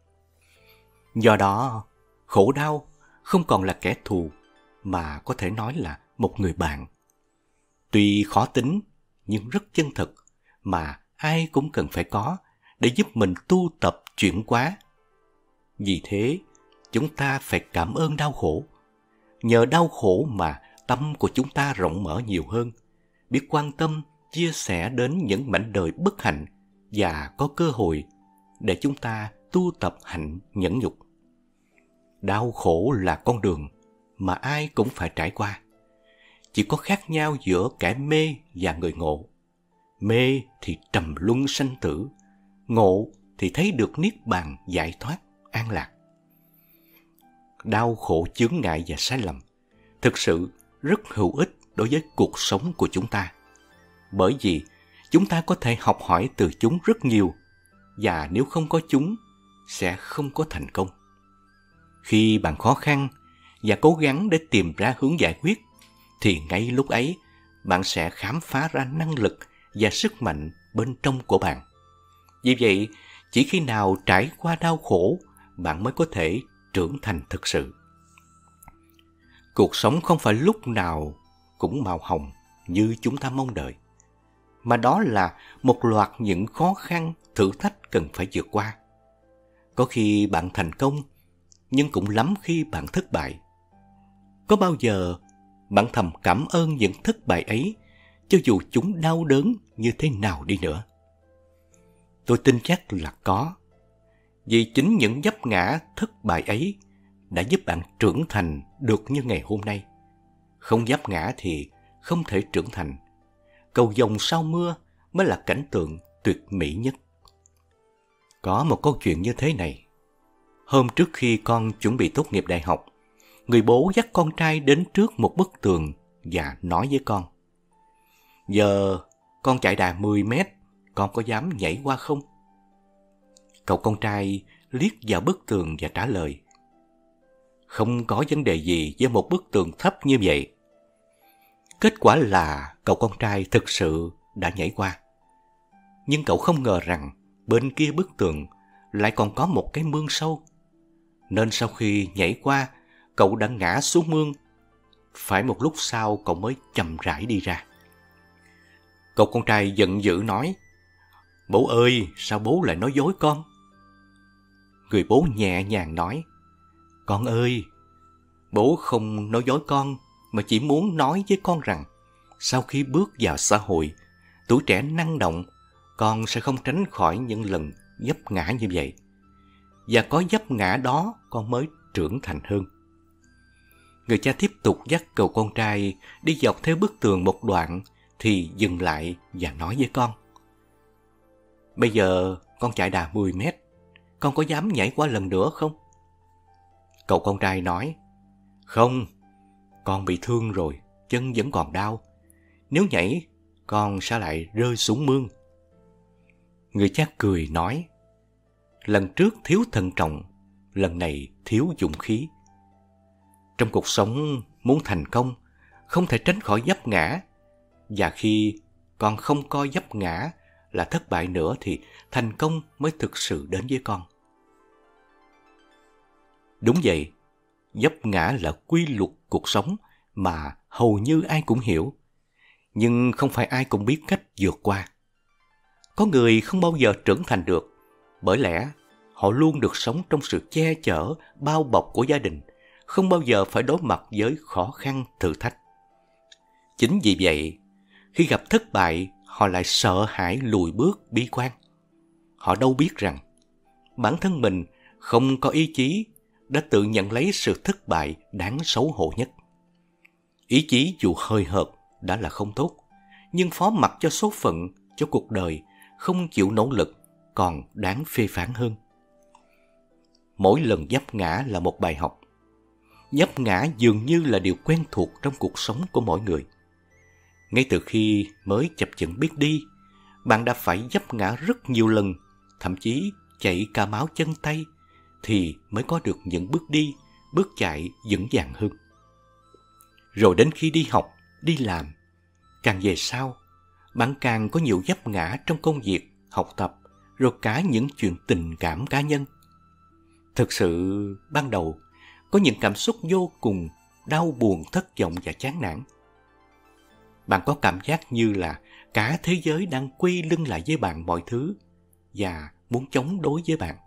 Do đó, khổ đau không còn là kẻ thù, mà có thể nói là một người bạn. Tuy khó tính, nhưng rất chân thực, mà ai cũng cần phải có để giúp mình tu tập chuyển hóa. Vì thế, chúng ta phải cảm ơn đau khổ. Nhờ đau khổ mà tâm của chúng ta rộng mở nhiều hơn, biết quan tâm, chia sẻ đến những mảnh đời bất hạnh và có cơ hội để chúng ta tu tập hạnh nhẫn nhục. Đau khổ là con đường mà ai cũng phải trải qua. Chỉ có khác nhau giữa kẻ mê và người ngộ. Mê thì trầm luân sanh tử, ngộ thì thấy được niết bàn giải thoát, an lạc. Đau khổ chướng ngại và sai lầm thực sự rất hữu ích đối với cuộc sống của chúng ta. Bởi vì chúng ta có thể học hỏi từ chúng rất nhiều, và nếu không có chúng, sẽ không có thành công. Khi bạn khó khăn và cố gắng để tìm ra hướng giải quyết, thì ngay lúc ấy bạn sẽ khám phá ra năng lực và sức mạnh bên trong của bạn. Vì vậy, chỉ khi nào trải qua đau khổ, bạn mới có thể trưởng thành thực sự. Cuộc sống không phải lúc nào cũng màu hồng như chúng ta mong đợi, mà đó là một loạt những khó khăn, thử thách cần phải vượt qua. Có khi bạn thành công, nhưng cũng lắm khi bạn thất bại. Có bao giờ bạn thầm cảm ơn những thất bại ấy, cho dù chúng đau đớn như thế nào đi nữa? Tôi tin chắc là có. Vì chính những vấp ngã thất bại ấy đã giúp bạn trưởng thành được như ngày hôm nay. Không vấp ngã thì không thể trưởng thành. Cầu vồng sau mưa mới là cảnh tượng tuyệt mỹ nhất. Có một câu chuyện như thế này. Hôm trước khi con chuẩn bị tốt nghiệp đại học, người bố dắt con trai đến trước một bức tường và nói với con: "Giờ con chạy đà mười mét, con có dám nhảy qua không?" Cậu con trai liếc vào bức tường và trả lời: "Không có vấn đề gì với một bức tường thấp như vậy." Kết quả là cậu con trai thực sự đã nhảy qua. Nhưng cậu không ngờ rằng bên kia bức tường lại còn có một cái mương sâu. Nên sau khi nhảy qua, cậu đã ngã xuống mương. Phải một lúc sau cậu mới chậm rãi đi ra. Cậu con trai giận dữ nói: "Bố ơi, sao bố lại nói dối con?" Người bố nhẹ nhàng nói: "Con ơi, bố không nói dối con, mà chỉ muốn nói với con rằng sau khi bước vào xã hội, tuổi trẻ năng động, con sẽ không tránh khỏi những lần vấp ngã như vậy. Và có vấp ngã đó con mới trưởng thành hơn." Người cha tiếp tục dắt cậu con trai đi dọc theo bức tường một đoạn thì dừng lại và nói với con: "Bây giờ con chạy đà mười mét, con có dám nhảy qua lần nữa không?" Cậu con trai nói: "Không, con bị thương rồi, chân vẫn còn đau. Nếu nhảy, con sẽ lại rơi xuống mương." Người cha cười nói: "Lần trước thiếu thận trọng, lần này thiếu dũng khí." Trong cuộc sống, muốn thành công, không thể tránh khỏi vấp ngã. Và khi con không coi vấp ngã là thất bại nữa thì thành công mới thực sự đến với con. Đúng vậy, vấp ngã là quy luật cuộc sống mà hầu như ai cũng hiểu. Nhưng không phải ai cũng biết cách vượt qua. Có người không bao giờ trưởng thành được, bởi lẽ họ luôn được sống trong sự che chở, bao bọc của gia đình, không bao giờ phải đối mặt với khó khăn, thử thách. Chính vì vậy, khi gặp thất bại, họ lại sợ hãi lùi bước, bi quan. Họ đâu biết rằng bản thân mình không có ý chí đã tự nhận lấy sự thất bại đáng xấu hổ nhất. Ý chí dù hơi hợt đã là không tốt, nhưng phó mặc cho số phận, cho cuộc đời, không chịu nỗ lực còn đáng phê phán hơn. Mỗi lần vấp ngã là một bài học. Vấp ngã dường như là điều quen thuộc trong cuộc sống của mỗi người. Ngay từ khi mới chập chững biết đi, bạn đã phải vấp ngã rất nhiều lần, thậm chí chảy cả máu chân tay, thì mới có được những bước đi, bước chạy vững vàng hơn. Rồi đến khi đi học, đi làm, càng về sau, bạn càng có nhiều vấp ngã trong công việc, học tập, rồi cả những chuyện tình cảm cá nhân. Thực sự, ban đầu, có những cảm xúc vô cùng đau buồn, thất vọng và chán nản. Bạn có cảm giác như là cả thế giới đang quay lưng lại với bạn mọi thứ và muốn chống đối với bạn.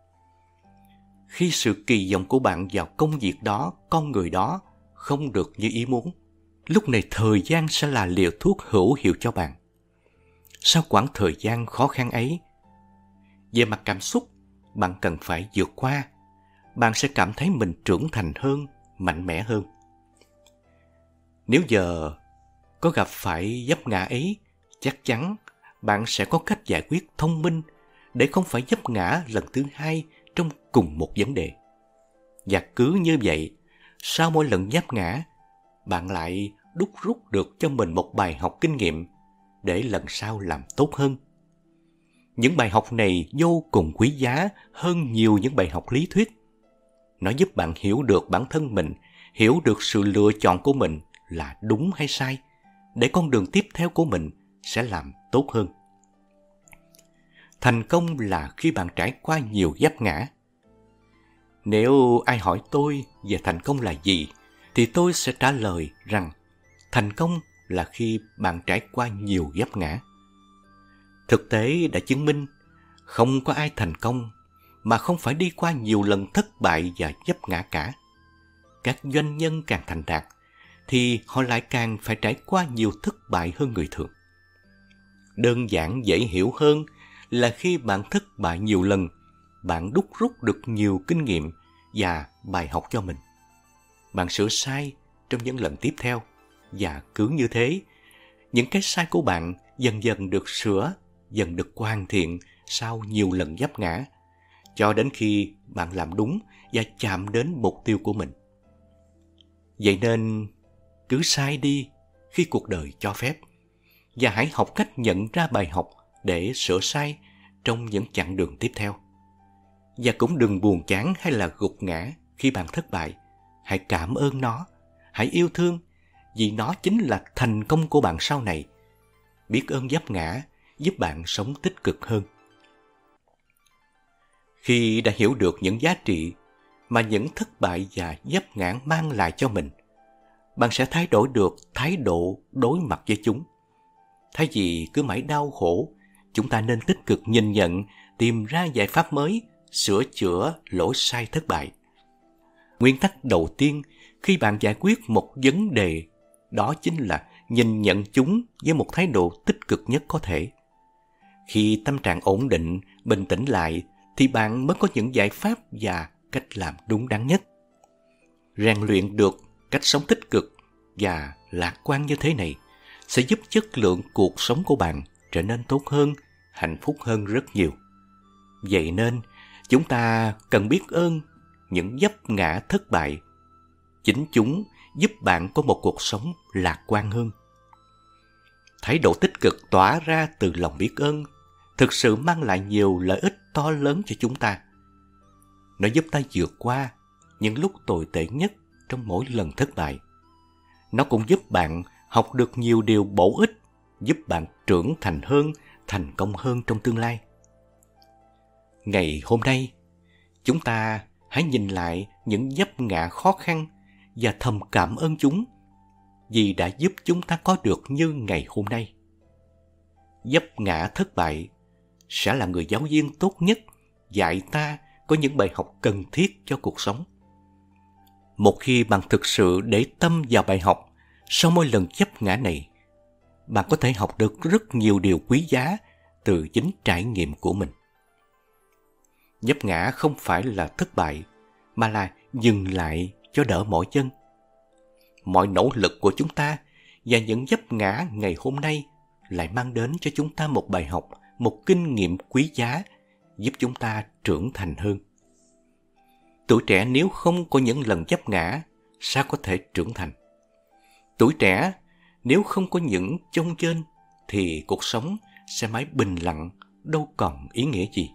Khi sự kỳ vọng của bạn vào công việc đó, con người đó không được như ý muốn, lúc này thời gian sẽ là liều thuốc hữu hiệu cho bạn. Sau quãng thời gian khó khăn ấy, về mặt cảm xúc, bạn cần phải vượt qua. Bạn sẽ cảm thấy mình trưởng thành hơn, mạnh mẽ hơn. Nếu giờ có gặp phải vấp ngã ấy, chắc chắn bạn sẽ có cách giải quyết thông minh để không phải vấp ngã lần thứ hai trong cùng một vấn đề. Và cứ như vậy, sau mỗi lần vấp ngã, bạn lại đúc rút được cho mình một bài học kinh nghiệm để lần sau làm tốt hơn. Những bài học này vô cùng quý giá hơn nhiều những bài học lý thuyết. Nó giúp bạn hiểu được bản thân mình, hiểu được sự lựa chọn của mình là đúng hay sai, để con đường tiếp theo của mình sẽ làm tốt hơn. Thành công là khi bạn trải qua nhiều vấp ngã. Nếu ai hỏi tôi về thành công là gì, thì tôi sẽ trả lời rằng thành công là khi bạn trải qua nhiều vấp ngã. Thực tế đã chứng minh không có ai thành công mà không phải đi qua nhiều lần thất bại và vấp ngã cả. Các doanh nhân càng thành đạt thì họ lại càng phải trải qua nhiều thất bại hơn người thường. Đơn giản dễ hiểu hơn là khi bạn thất bại nhiều lần, bạn đúc rút được nhiều kinh nghiệm và bài học cho mình. Bạn sửa sai trong những lần tiếp theo, và cứ như thế, những cái sai của bạn dần dần được sửa, dần được hoàn thiện sau nhiều lần vấp ngã, cho đến khi bạn làm đúng và chạm đến mục tiêu của mình. Vậy nên, cứ sai đi khi cuộc đời cho phép, và hãy học cách nhận ra bài học để sửa sai trong những chặng đường tiếp theo. Và cũng đừng buồn chán hay là gục ngã khi bạn thất bại. Hãy cảm ơn nó, hãy yêu thương, vì nó chính là thành công của bạn sau này. Biết ơn vấp ngã giúp bạn sống tích cực hơn. Khi đã hiểu được những giá trị mà những thất bại và vấp ngã mang lại cho mình, bạn sẽ thay đổi được thái độ đối mặt với chúng. Thay vì cứ mãi đau khổ, chúng ta nên tích cực nhìn nhận, tìm ra giải pháp mới, sửa chữa lỗi sai thất bại. Nguyên tắc đầu tiên khi bạn giải quyết một vấn đề, đó chính là nhìn nhận chúng với một thái độ tích cực nhất có thể. Khi tâm trạng ổn định, bình tĩnh lại, thì bạn mới có những giải pháp và cách làm đúng đắn nhất. Rèn luyện được cách sống tích cực và lạc quan như thế này sẽ giúp chất lượng cuộc sống của bạn trở nên tốt hơn, hạnh phúc hơn rất nhiều. Vậy nên, chúng ta cần biết ơn những vấp ngã thất bại. Chính chúng giúp bạn có một cuộc sống lạc quan hơn. Thái độ tích cực tỏa ra từ lòng biết ơn thực sự mang lại nhiều lợi ích to lớn cho chúng ta. Nó giúp ta vượt qua những lúc tồi tệ nhất trong mỗi lần thất bại. Nó cũng giúp bạn học được nhiều điều bổ ích, giúp bạn trưởng thành hơn, thành công hơn trong tương lai. Ngày hôm nay, chúng ta hãy nhìn lại những vấp ngã khó khăn và thầm cảm ơn chúng, vì đã giúp chúng ta có được như ngày hôm nay. Vấp ngã thất bại sẽ là người giáo viên tốt nhất, dạy ta có những bài học cần thiết cho cuộc sống. Một khi bạn thực sự để tâm vào bài học, sau mỗi lần vấp ngã này, bạn có thể học được rất nhiều điều quý giá từ chính trải nghiệm của mình. Vấp ngã không phải là thất bại, mà là dừng lại cho đỡ mỏi chân. Mọi nỗ lực của chúng ta và những vấp ngã ngày hôm nay lại mang đến cho chúng ta một bài học, một kinh nghiệm quý giá, giúp chúng ta trưởng thành hơn. Tuổi trẻ nếu không có những lần vấp ngã, sao có thể trưởng thành? Tuổi trẻ nếu không có những chông chênh, thì cuộc sống sẽ mãi bình lặng, đâu còn ý nghĩa gì.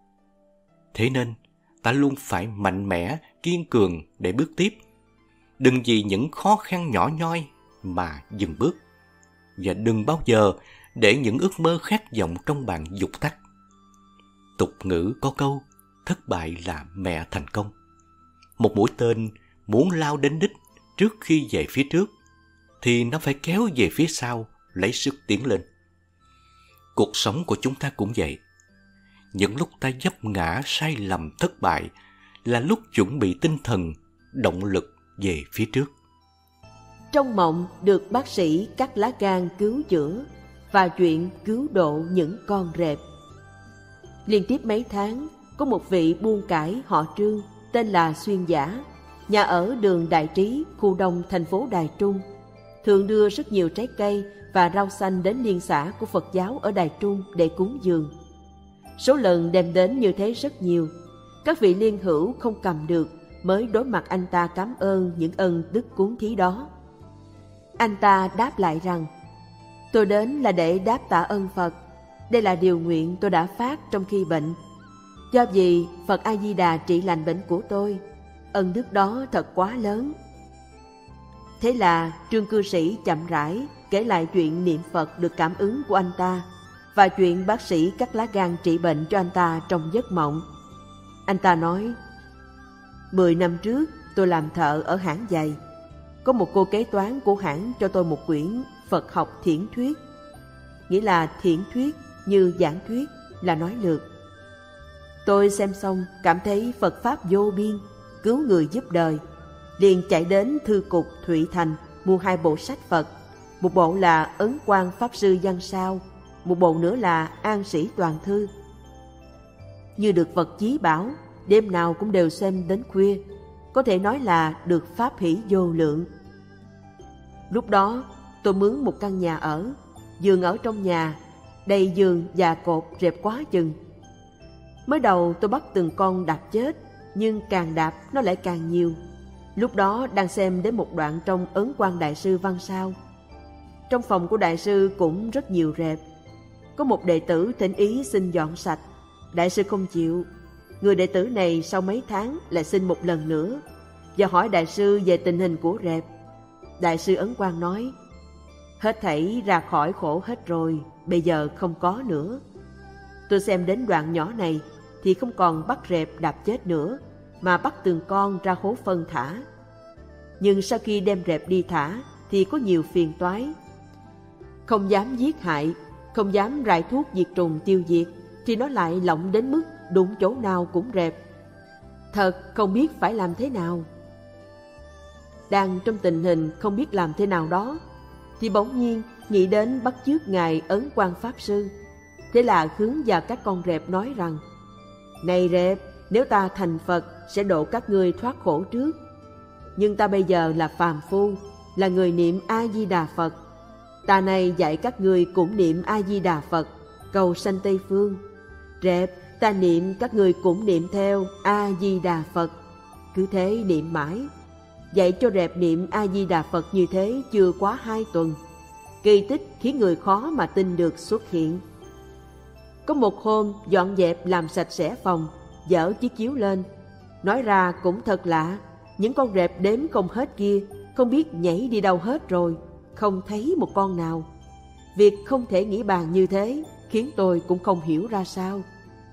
Thế nên, ta luôn phải mạnh mẽ, kiên cường để bước tiếp. Đừng vì những khó khăn nhỏ nhoi mà dừng bước. Và đừng bao giờ để những ước mơ khát vọng trong bạn dụt tắt. Tục ngữ có câu, thất bại là mẹ thành công. Một mũi tên muốn lao đến đích trước khi về phía trước, thì nó phải kéo về phía sau, lấy sức tiến lên. Cuộc sống của chúng ta cũng vậy. Những lúc ta vấp ngã, sai lầm, thất bại là lúc chuẩn bị tinh thần, động lực về phía trước. Trong mộng được bác sĩ cắt lá gan cứu chữa và chuyện cứu độ những con rệp. Liên tiếp mấy tháng, có một vị buôn cải họ Trương tên là Xuyên Giả, nhà ở đường Đại Trí, khu đông thành phố Đài Trung, thường đưa rất nhiều trái cây và rau xanh đến liên xã của Phật giáo ở Đài Trung để cúng dường. Số lần đem đến như thế rất nhiều, các vị liên hữu không cầm được mới đối mặt anh ta cảm ơn những ân đức cúng thí đó. Anh ta đáp lại rằng, tôi đến là để đáp tạ ơn Phật, đây là điều nguyện tôi đã phát trong khi bệnh. Do vì Phật A-di-đà trị lành bệnh của tôi, ân đức đó thật quá lớn. Thế là Trương cư sĩ chậm rãi kể lại chuyện niệm Phật được cảm ứng của anh ta và chuyện bác sĩ cắt lá gan trị bệnh cho anh ta trong giấc mộng. Anh ta nói, mười năm trước tôi làm thợ ở hãng giày. Có một cô kế toán của hãng cho tôi một quyển Phật học thiển thuyết. Nghĩa là thiển thuyết như giảng thuyết, là nói lược. Tôi xem xong cảm thấy Phật Pháp vô biên, cứu người giúp đời. Liền chạy đến thư cục Thụy Thành mua hai bộ sách Phật. Một bộ là Ấn Quang Pháp Sư Văn Sao, một bộ nữa là An Sĩ Toàn Thư. Như được Phật chí bảo, đêm nào cũng đều xem đến khuya, có thể nói là được pháp hỷ vô lượng. Lúc đó tôi mướn một căn nhà ở, giường ở trong nhà, đầy giường và cột rệp quá chừng. Mới đầu tôi bắt từng con đạp chết, nhưng càng đạp nó lại càng nhiều. Lúc đó đang xem đến một đoạn trong Ấn Quang Đại Sư Văn Sao. Trong phòng của đại sư cũng rất nhiều rệp. Có một đệ tử thỉnh ý xin dọn sạch. Đại sư không chịu. Người đệ tử này sau mấy tháng lại xin một lần nữa và hỏi đại sư về tình hình của rệp. Đại sư Ấn Quang nói, hết thảy ra khỏi khổ hết rồi, bây giờ không có nữa. Tôi xem đến đoạn nhỏ này thì không còn bắt rệp đạp chết nữa, mà bắt từng con ra hố phân thả. Nhưng sau khi đem rệp đi thả thì có nhiều phiền toái. Không dám giết hại, không dám rải thuốc diệt trùng tiêu diệt, thì nó lại lộng đến mức đụng chỗ nào cũng rệp. Thật không biết phải làm thế nào. Đang trong tình hình không biết làm thế nào đó, thì bỗng nhiên nghĩ đến bắt chước ngài Ấn Quang Pháp Sư. Thế là hướng vào các con rệp nói rằng, này rệp, nếu ta thành Phật sẽ độ các ngươi thoát khổ trước. Nhưng ta bây giờ là phàm phu, là người niệm A-di-đà Phật. Ta này dạy các ngươi cũng niệm A-di-đà Phật, cầu sanh Tây Phương. Rệp, ta niệm các ngươi cũng niệm theo A-di-đà Phật. Cứ thế niệm mãi. Dạy cho rệp niệm A-di-đà Phật như thế chưa quá hai tuần. Kỳ tích khiến người khó mà tin được xuất hiện. Có một hôm dọn dẹp làm sạch sẽ phòng, dỡ chiếc chiếu lên. Nói ra cũng thật lạ, những con rệp đếm không hết kia không biết nhảy đi đâu hết rồi, không thấy một con nào. Việc không thể nghĩ bàn như thế khiến tôi cũng không hiểu ra sao.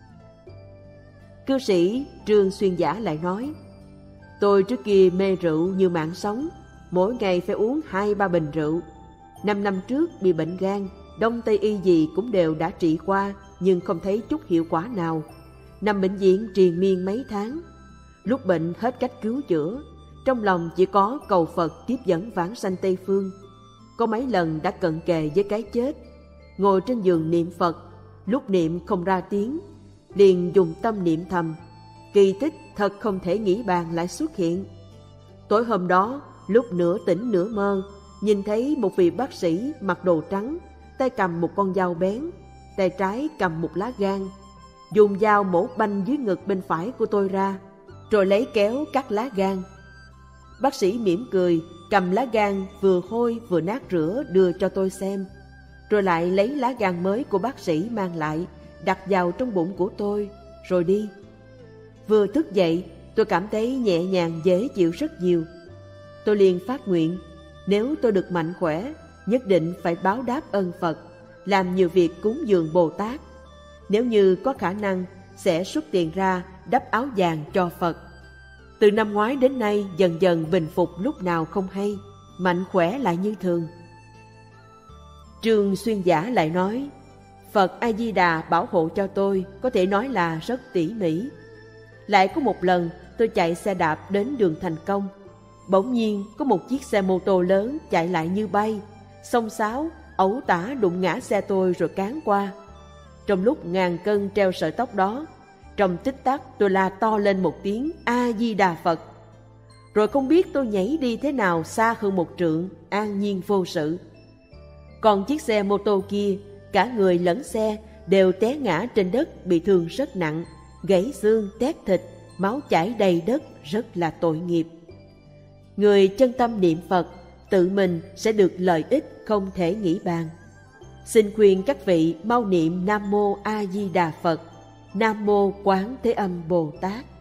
Cư sĩ Trương Xuyên Giả lại nói, tôi trước kia mê rượu như mạng sống, mỗi ngày phải uống hai ba bình rượu. Năm năm trước bị bệnh gan, đông tây y gì cũng đều đã trị qua, nhưng không thấy chút hiệu quả nào. Nằm bệnh viện triền miên mấy tháng. Lúc bệnh hết cách cứu chữa, trong lòng chỉ có cầu Phật tiếp dẫn vãng sanh Tây Phương. Có mấy lần đã cận kề với cái chết, ngồi trên giường niệm Phật, lúc niệm không ra tiếng, liền dùng tâm niệm thầm. Kỳ tích thật không thể nghĩ bàn lại xuất hiện. Tối hôm đó, lúc nửa tỉnh nửa mơ, nhìn thấy một vị bác sĩ mặc đồ trắng, tay cầm một con dao bén, tay trái cầm một lá gan, dùng dao mổ banh dưới ngực bên phải của tôi ra, rồi lấy kéo cắt lá gan. Bác sĩ mỉm cười, cầm lá gan vừa hôi vừa nát rửa đưa cho tôi xem, rồi lại lấy lá gan mới của bác sĩ mang lại, đặt vào trong bụng của tôi, rồi đi. Vừa thức dậy, tôi cảm thấy nhẹ nhàng dễ chịu rất nhiều. Tôi liền phát nguyện, nếu tôi được mạnh khỏe, nhất định phải báo đáp ơn Phật, làm nhiều việc cúng dường Bồ Tát. Nếu như có khả năng, sẽ xuất tiền ra đắp áo vàng cho Phật. Từ năm ngoái đến nay dần dần bình phục lúc nào không hay, mạnh khỏe lại như thường. Trương Xuyên Giả lại nói, Phật A-di-đà bảo hộ cho tôi, có thể nói là rất tỉ mỉ. Lại có một lần tôi chạy xe đạp đến đường Thành Công, bỗng nhiên có một chiếc xe mô tô lớn chạy lại như bay, xông xáo, ẩu tả đụng ngã xe tôi rồi cán qua. Trong lúc ngàn cân treo sợi tóc đó, trong tích tắc tôi la to lên một tiếng A-di-đà Phật. Rồi không biết tôi nhảy đi thế nào xa hơn một trượng, an nhiên vô sự. Còn chiếc xe mô tô kia, cả người lẫn xe đều té ngã trên đất bị thương rất nặng, gãy xương, tét thịt, máu chảy đầy đất, rất là tội nghiệp. Người chân tâm niệm Phật, tự mình sẽ được lợi ích không thể nghĩ bàn. Xin khuyên các vị mau niệm Nam Mô A Di Đà Phật, Nam Mô Quán Thế Âm Bồ Tát.